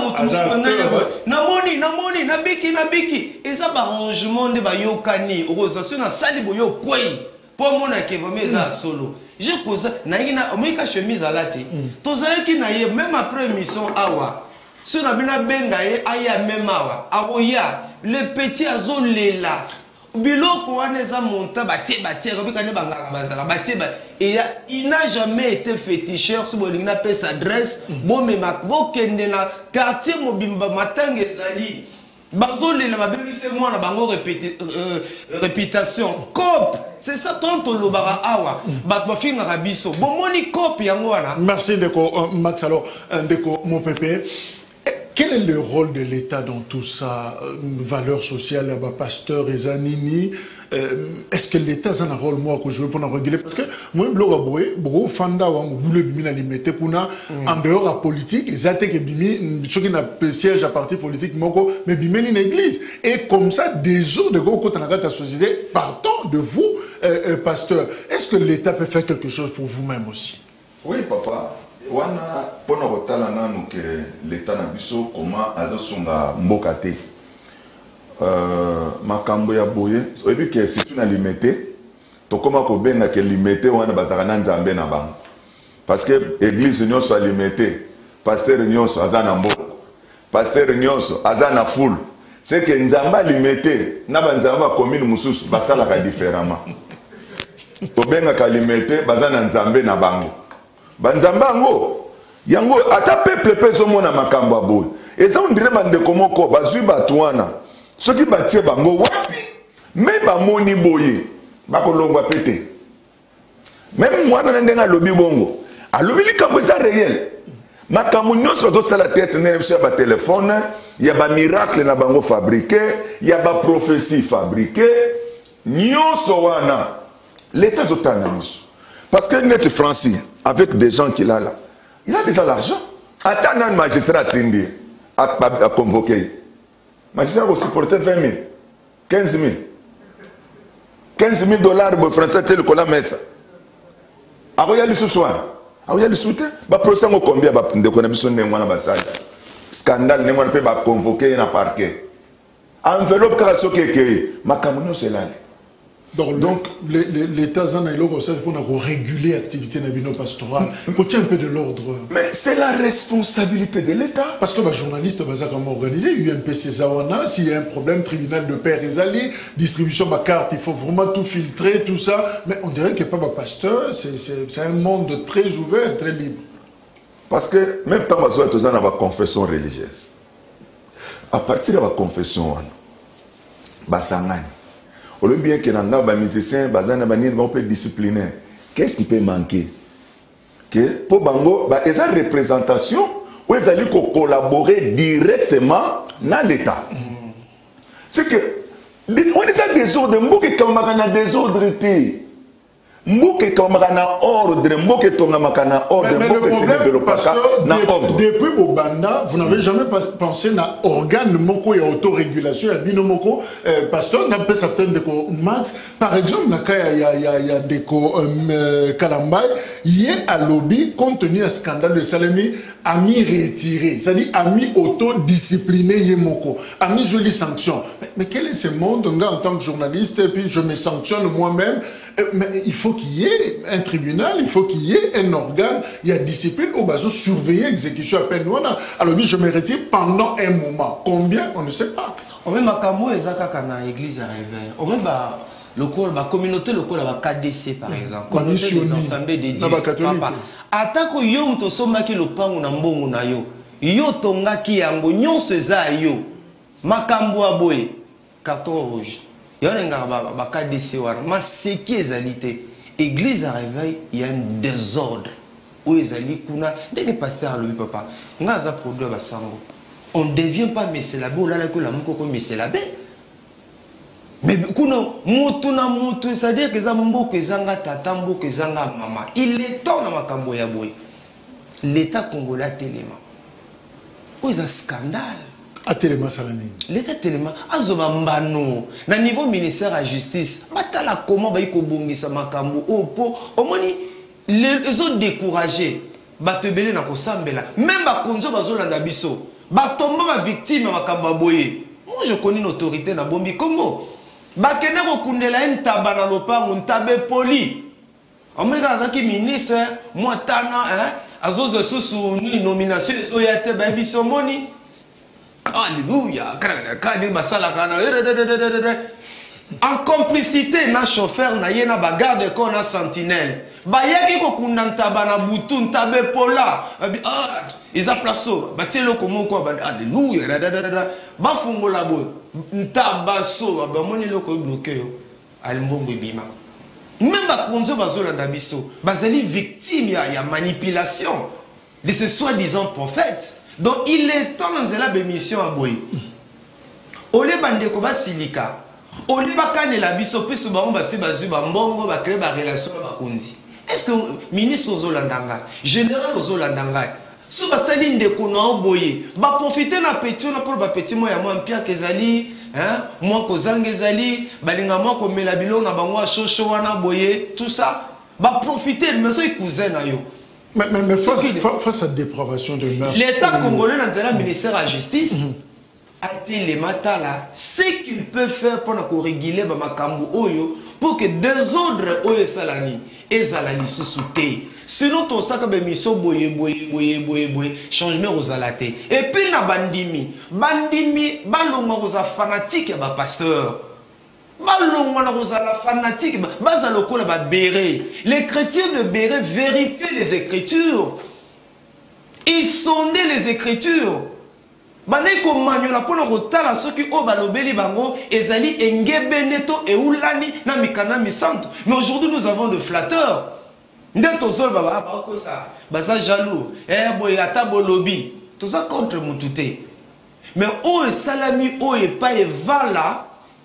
nabiki. Et ça, arrangement de Bayokani, organisation na sali boyo kwei. Pour moi, na vraiment solo. Je cause na omeka chemise à lati. Tozali ki na ye même après émission awa. Si na bina benga ye aya même awa. Awoya le petit azolela. Biloko wana eza monta batie robikane bangaka bazala batie et il n'a jamais été féticheur sur bolingna pe s'adresse bon me makbokende na quartier mobimba matanga ezali bazolela babebise mwana bango réputation cop c'est ça tonto lobara awa bat bafinga rabiso bomoni cop yango wana. Merci Ndeko Max. Alors Ndeko mon pépé, quel est le rôle de l'État dans tout ça? Valeur sociale, pasteur et zanini. Est-ce que l'État a un rôle moi que je veux pour réguler? Parce que moi beaucoup fanda wa boule bimina limité kuna en dehors la politique et ça que bimi ceux qui n'a siège à parti politique moko mais bimeni une église et comme ça des jours de go côté la société partant de vous pasteur. Est-ce que l'État peut faire quelque chose pour vous-même aussi? Oui papa. Wana pona kotala nanu ke l'État na biso comment azosunga mboka te makambo ya boye oyebi ke surtout na limité to koma ko benga ke limité wana bazaka na nzambe na bango parce que église nyonso a limité pasteur nyonso azana mboka pasteur nyonso azana foule c'est que nzamba limité na banzamba commune mususu basala ka différemment to benga ka limité bazana nzambe na bango banzambango yango ata peuple peso mona makambo aboy eza ondire bande komoko bazui batwana soki batie bango wapi me bamoni boye bakolongwa pete même mwana na ndenga lobi bongo alobi likambo eza réel makambo nyonso tozosala tete nene biso ya batelefone ya bamiracle na bango fabriqué ya baprophétie fabriqué nyonso wana l'État ezotanga miso parce que net Francis avec des gens qu'il a là il a déjà l'argent attends un magistrat tindi à convoquer magistrat va supporter 20 000 15 000 $15 000 pour français tel que la messe aroya li soir aroya li soute ba procès ngo combien ba de connaissance ne mwana basala scandale ne mwana pe ba convoquer na parquet enveloppe karaso keke makamunyo selali. Donc l'État pour réguler l'activité pastorale, pour un peu de l'ordre. Mais c'est la responsabilité de l'État. Parce que les journalistes comment organiser, UNPC Zawana, s'il y a un problème, tribunal de père Ezali, distribution de carte, il faut vraiment tout filtrer, tout ça. Mais on dirait que pas pasteur, c'est un monde très ouvert, très libre. Parce que même tant que nous avons une confession religieuse, à partir de la confession, basangani. On veut bien que les musiciens on peut discipliner. Qu'est-ce qui peut manquer? Que pour Bango, ils ont une représentation où ils allaient collaborer directement dans l'État. C'est que on est à désordre, Mboke Kamakana désordre. Mboke Kamakana ordre, Mboke Tongamakana ordre, Mboke Sénégalopaka. Depuis Bobanda, vous n'avez jamais pensé à organe Moko et autorégulation, à Bino Moko, pasteur, n'a pas certains de Max. Par exemple, il y a des Kalambay, il y a un lobby, compte tenu d'un scandale de Salemi, a mis retiré, c'est-à-dire a mis autodiscipliné Yemoko, a mis joli sanction. Mais quel est ce monde, en tant que journaliste, et puis je me sanctionne moi-même. Mais il faut qu'il y ait un tribunal, il faut qu'il y ait un organe, il y a discipline, on va surveiller l'exécution à peine. Alors je me retire pendant un moment. Combien? On ne sait pas. On met Makamo et Zaka na église à réveil. On met la communauté locale, la KDC par exemple. Communauté des ensembles des dieux. Papa. Atako yo mto somaki lopangu na mbongo na yo. Yo tongaki yango nyonso eza yo. Makambo aboye. Carton rouge. Il y a un KDC, mais c'est qui est l'alité? Église à réveil, il y a un désordre. Où ils allaient, dès que pasteur a le papa, on a un produit à Sango. On ne devient pas Messie Labé, ou là, que la mouko Messie Labé. Mais kuno, mutuna mutu, c'est-à-dire que Zambo, que Zanga Tatambo, que Zanga Mama. Il est temps dans ma cambo yaboy. L'État congolais tellement. Où ils ont un scandale. Atelema Salani. L'État tellement azoba mbano na niveau ministère à justice batala comment ba iko bongisa makambo opo omoni les autres découragés batebele na kosambela même ba konzo bazolanda biso batomba ba victime makambo boye. Moi je connais une autorité na bombi Congo bakene ko kundela ntaba na lopango ntabe poli omeka zaki ministre moi tana azozo susu ni nomination so yate ba biso moni. Alléluia. En complicité, na chauffeur na yena ba garde ko na sentinelle. Ba yaki ko kunanta bana butu ntabe pola. Ils a plaso. Ba tielo komo ko ba alléluia. Ba fungola bo. Ntaba so ba moni loko bloqué yo. Alimbongo bima. Même ba konzo bazola dabiso. Bazali victime ya manipulation de ce soi-disant prophète. Donc il est temps dans la bémission à Boy. Olé bande ko ba silika. Olé ba kanela biso pe so ba on ba se ba zu ba mbongo ba créer ba relation ba kondi. Est-ce que ministre ozolandanga, général ozolandanga, sous ba sali ndeko na Boye, ba profiter na petit na pour ba petit mo ya mo mpia kezali, moi ko zangezali, balinga mo ko mela bilo na bango shosho wana Boye, tout ça, ba profiter mais so cousin na yo. Mais face à dépravation de mœurs, l'État congolais dans le ministère de la Justice a été les matala ce qu'il peut faire pour réguler Bamakambu Oyo pour que des autres Oyo Salani et Zalani se soutient. Sinon, ton sac de mission boye changement aux alatés. Et puis, na bandimi, balonga aux fanatiques et pasteur. Balonga aux fanatiques, bazaloko la Béré. Les chrétiens de Béré vérifiaient les Écritures. Ils sondaient les Écritures. Bane ko manyola pona kotala soki o balobeli bango ezali engebeneto e ulani na mikana misanto. Mais aujourd'hui nous avons de flatteurs. Ndento zol baba ko ça, baza jaloux, boy ata bolobi, tout ça contre mutute. Mais o salami o e pa e vala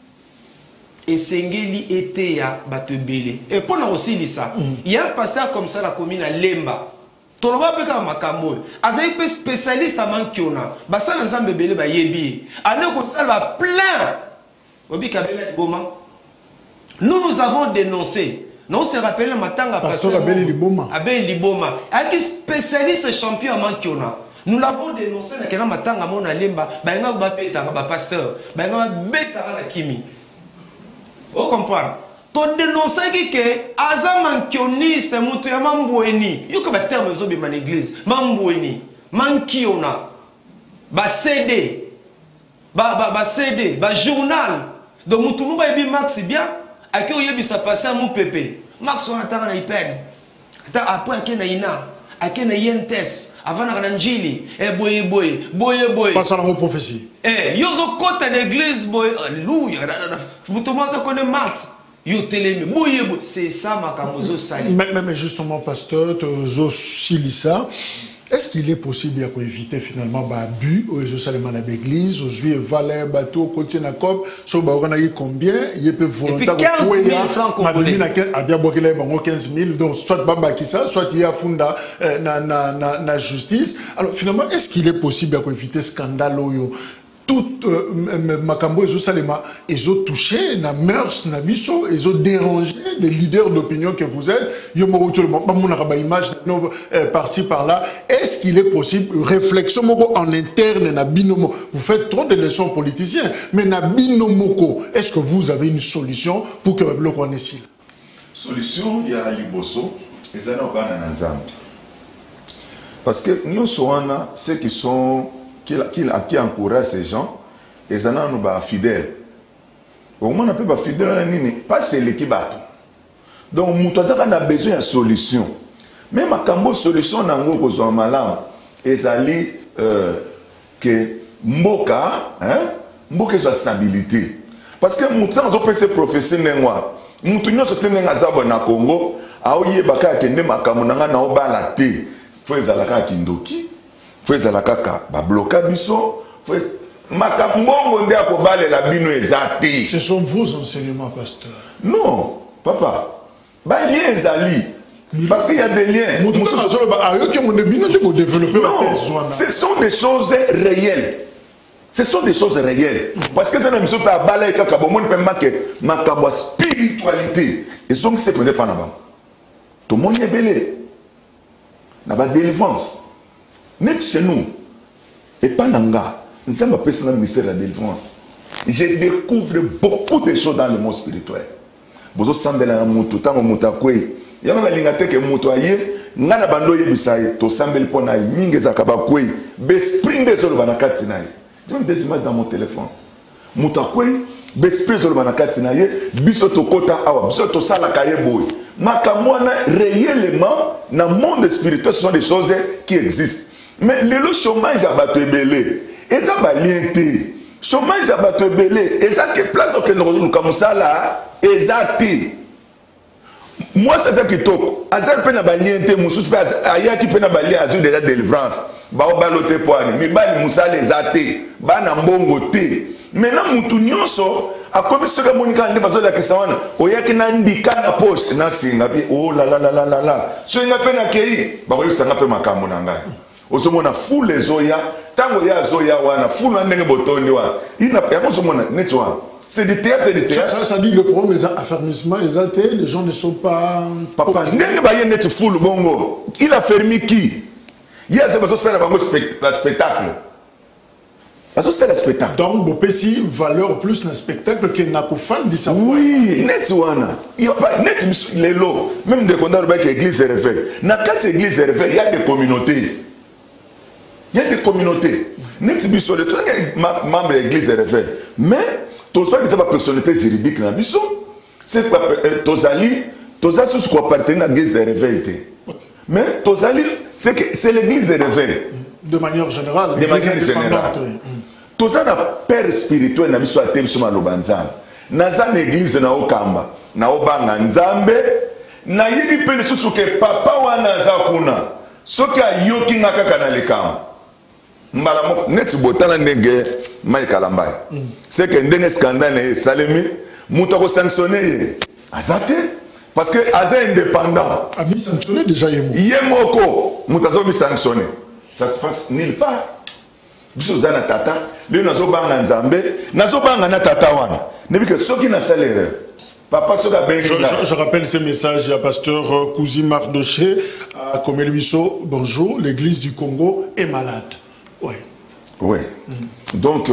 et sengeli était ya batebele. Et pendant aussi ça, il y a un pasteur comme ça la commune à Lemba. Toloba peka makambo. Azai pe spécialiste à mankiona. Basa nzambe bele ba yebi. Ane ko salva plein. Obi kabela Liboma. Nous avons dénoncé. Non se rappelle matanga pasteur Abel Liboma. Abel Liboma. Aki spécialiste champion à mankiona. Nous l'avons dénoncé na kena matanga mona Lemba. Ba nga ba beta ba pasteur. Ba nga beta la kimi. Vous comprenez? Tu dénonces que Aza mankioniste, mutu ya mamboueni. Yo ka terme zobe man église. Mamboueni, mankiona, ba CD, ba CD, ba journal. Donc mutu mo ba yebi Max bien. Ake o yebi ça passer à mon pépé. Max on attend na iped. Ata après ake na ina, ake na yentes. Avant na njili, boye. Passe à la prophétie. Yozo côté l'église boy. Alléluia. Mutu mo za connaît Max. C'est ça ma camozo sali. Mais justement, pasteur, Silissa, est-ce qu'il est possible d'éviter finalement l'abus aux Jérusalem à l'église, aux Juifs, Valais, bateau, côté na cop, sur Baron combien il peut volontairement 15 000 francs congolais. À bien boire 15 000, donc soit Baba Kissa, soit il y a Funda na justice. Alors finalement, est-ce qu'il est possible d'éviter scandale? Tout Makambo et Salema, ils ont touché, na mœurs, na biso, ils ont dérangé des leaders d'opinion que vous êtes. Image par-ci par-là. Est-ce qu'il est possible, réflexion en interne, na binomo, vous faites trop de leçons politiciens, mais na binomoko, est-ce que vous avez une solution pour que le bloc en ait? Solution, il y a Liboso, et ça n'a pas d'ensemble. Parce que nous sommes ceux qui sont qui encourage ces gens, et ça n'a pas fidèles. Au moins, on peut pas fidèle, pas c'est l'équipe. Donc, on a besoin de solution. Même à Cambo, solution n'a pas malin. Et ça dit que Mboka, Mboka soit stabilité. Parce que nous avons fait professionnels. Nous avons fait na Congo, aoye baka kende makamuna na obalate. Faut ezalaka kindoki. Faut ezalaka ba bloquer biso. Faut makambo nde akobale la bino ezate. Ce sont vos enseignements, pasteur. Non, papa. Ba lien ezali. Parce qu'il y a des liens. Non, ce sont des choses réelles. Ce sont des choses réelles. Parce que c'est une émission qui a balayé ma spiritualité. Et donc, c'est peut-être pas là-bas. Tout le monde est belé. Il y a délivrance. Net chez nous. Et pas nanga. Nous sommes appelés dans le ministère de la délivrance. Je découvre beaucoup de choses dans le monde spirituel. Vous savez, vous savez, il y a un lingate que mutoye ngana bando yebisaye to sambel pona mingi zakaba kwe be spring de zolo banakati naye. J'ai des images dans mon téléphone. Mutakwe be spring zolo banakati naye biso to kota awa biso to sala kaye boy. Makamwana réellement dans le monde spirituel ce sont des choses qui existent. Mais le chômage à bato ebele eza baliente. Chômage à bato ebele eza que place que nous comme ça là eza ti. Moi, c'est ça qui toque. Azar pena baliente, moussous aya qui pena bali azur déjà délivrance. Ba obalote poani, mi bali moussa les athées, ba na mbongo te. Maintenant mutu nyonso a comme ce que monika ande bazo la kisawana, oya ki na ndika na poste na singa bi oh la la la la la la. So nga pena kei, ba ko sanga pe makambo na ngai. Osomona foule les oya, tango ya zoya wana, foule ndenge botoni wa. Ina yango somona netwa. C'est du théâtre et du théâtre. Ça dit le problème des affermissements exaltés, les gens ne sont pas. Papa, il a fermé qui? Il y a un spectacle. C'est le spectacle. Donc, Bopesi valeur plus le spectacle que Nakofan dit ça. Oui, net wana. Il y a pas net les lots. Même des condamnés qui église et réveil. Dans quatre églises et réveil, il y a des communautés. Il y a des communautés. Net biso les membres de l'église et réveil. Mais tout ça qui est ma personnalité juridique na biso. C'est pas Tozali, Tozali sous quoi appartenir à l'église de réveil. Mais Tozali, c'est l'église de réveil. De manière générale. De manière générale. Tozali na père spirituel na biso até biso malobanza. Naza l'église na okamba, na obanga nzambe, na yibi pe lisusu ke papa wana za kuna. Soki ayoki ngaka kana lekama. Mbala net botana ndenge mai kalambai. C'est que ndenge scandale salemi mutako sanctionner azate parce que aza indépendant. Ami sanctionné déjà yemo. Yemoko mutazo mi sanctionner. Ça se passe nulle part. Biso zana tata, le nazo banga nzambe, nazo banga na tata wana. Nebi que soki na salaire. Papa soka benga. Je rappelle ce message à pasteur Kouzi Mardoché à Komeluiso. Bonjour, l'église du Congo est malade. Ouais. Oui. Donc,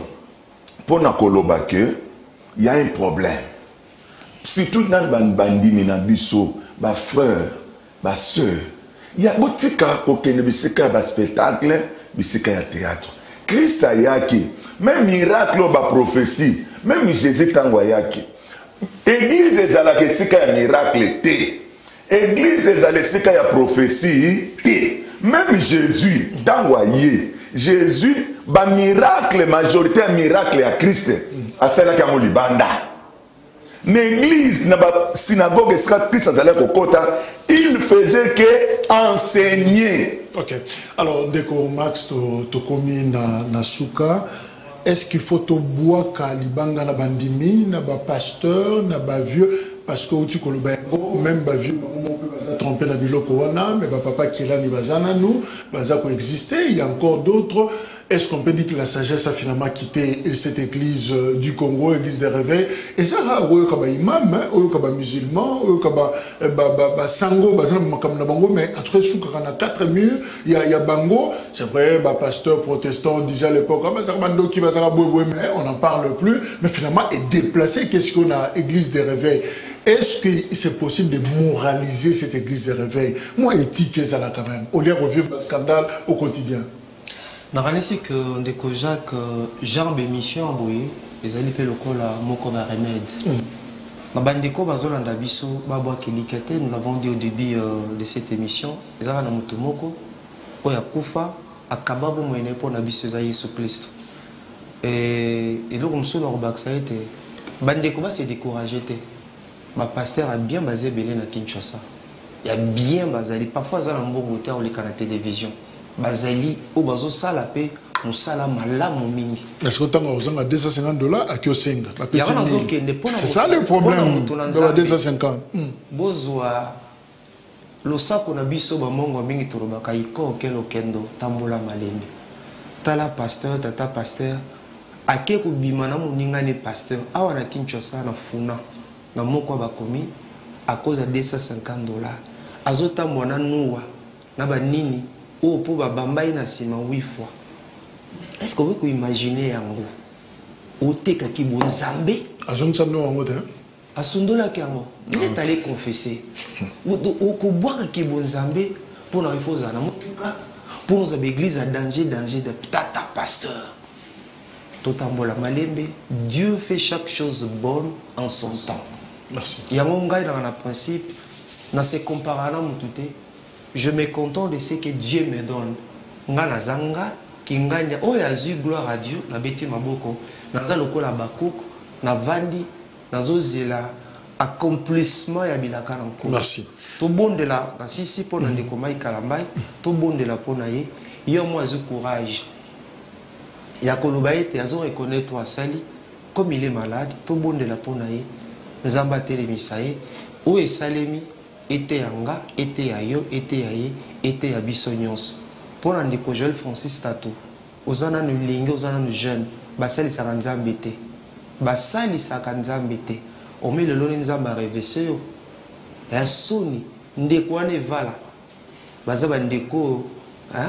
pour Nakoloba, il y a un problème. Surtout dans le bandi, minabiso, ma frère, ma soeur. Il y a beaucoup de cas pour que nous spectacle, bisika théâtre. Christ a yaki, même miracle ba prophétie, même Jésus tango yaki. Église ezalaka sika ya miracle te. Église ezalaka sika ya prophétie te. Même Jésus tango yé. Jésus, ba miracle, majorité à miracle à Christ, à celle qui a mon libanda. L'église, na ba synagogue, Christ a kokota, il faisait que enseigner. Ok. Alors, dès que Max to komi na souka, est-ce qu'il faut to boire kalibanga na bandimi, na ba pasteur, na ba vieux? Parce que tu même ba vieux, on peut pas tromper la biloko wana, mais ba papa qui est là ni bazana nous, baza ko exister. Il y a encore d'autres. Est-ce qu'on peut dire que la sagesse a finalement quitté cette église du Congo, l'église des réveils? Et ça, oui, comme imam, comme musulman, comme sango, mais entre sous quand on a 4 murs, il y a bango. C'est vrai, pasteur protestant disait à l'époque, mais on n'en parle plus. Mais finalement, est déplacé. Qu'est-ce qu'on a, église des réveils? Est-ce que c'est possible de moraliser cette église des réveils? Moi, éthique, ça là quand même. Au lieu de revivre le scandale au quotidien. Naranesi que ndeko Jacques genre d'émission boye ezali pe lokola moko ba remède. Na bandeko bazolanda biso babwa kilikate, nous l'avons dit au début de cette émission, ezala na moto moko oya kufa akababu mwene po na biso za Yesu Kristo. Et le komso na robaksa ete bandeko ba se décourager te. Ma pasteur a bien basé belé na Kinshasa. Il a bien basé, parfois za na mbongo te oleka na télévision. Bazali au bazo sala pe musala malamu mingi. Est-ce que tu as $250 à Kyosenga? C'est ça le problème. 250. Bozwa lo sapo na biso ba mongo mingi toroba ka iko kelo kendo tambola malembe. Tala pasteur, tata pasteur, ake ko bimana moninga ne pasteur awa na Kinshasa na funa na moko ba komi à cause de $250 azota mwana nuwa na ba nini o po ba bambai na sima 8 fois. Est-ce que vous pouvez imaginer yango o teka ki bonzambe azonsamno wango te asundola kango il est allé confesser o ko boaka ki bonzambe pour na ifoza na mutuka pour nos églises à danger de tata pasteur. Totambola malembe, Dieu fait chaque chose bonne en son temps. Merci. Yango ngai dans le principe, na se comparana mutute, je me contente de ce que Dieu me donne. Ngana zanga ki nganya o ya zu gloire à Dieu na beti maboko, naza lokola bakoko, na vandi, nazo zela accomplissement ya bilaka nko. Merci. To bondela na sisi pona ndeko mai kalambai, to bondela pona ye, yo mo azu courage. Ya koloba ete azo reconnaître asali comme il est malade, to bondela pona ye, nzamba telemisa ye, o esalemi ete yanga, ete ya yo, ete ya ye, ete ya biso nyonso. Pona ndeko Joel Francis Tato, ozana no lingi, ozana no jeune, basali sa nzambe te. Basali sa nzambe te. O me le loni nzamba revese yo. Ya soni ndeko wane vala. Baza ba ndeko, hein?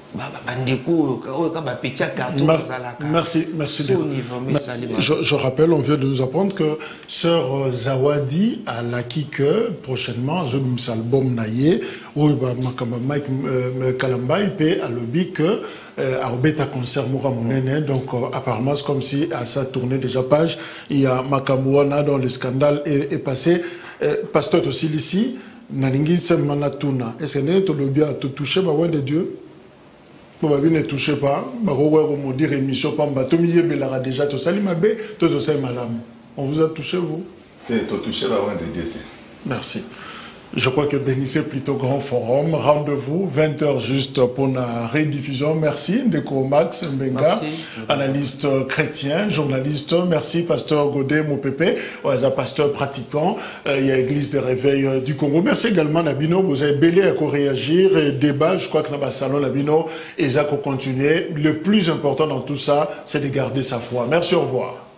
Merci. Je rappelle, on vient de nous apprendre que Sœur Zawadi a l'acquis que prochainement, je me album naïe, ou Mike Kalambai peut à l'objet que à Obeta concert Moura Mounene, donc apparemment c'est comme si à sa tournée déjà page, il y a Makamouana dont le scandale est passé. Pasteur aussi ici, Nalingi Semanatuna, est-ce que le bien a tout touché, bah ouais de Dieu? Ne touchez pas, dire émission déjà tout ça, on vous a touché, vous? Merci. Je crois que bénissez plutôt grand forum. Rendez-vous 20h juste pour la rediffusion. Merci Ndeko Max Mbenga, analyste chrétien, journaliste. Merci pasteur Godet Mopepe, pasteur pratiquant. Il y a Église des Réveils du Congo. Merci également Nabino. Vous avez belé à réagir et débat. Je crois que dans le salon Nabino et ça continuer. Le plus important dans tout ça, c'est de garder sa foi. Merci, au revoir.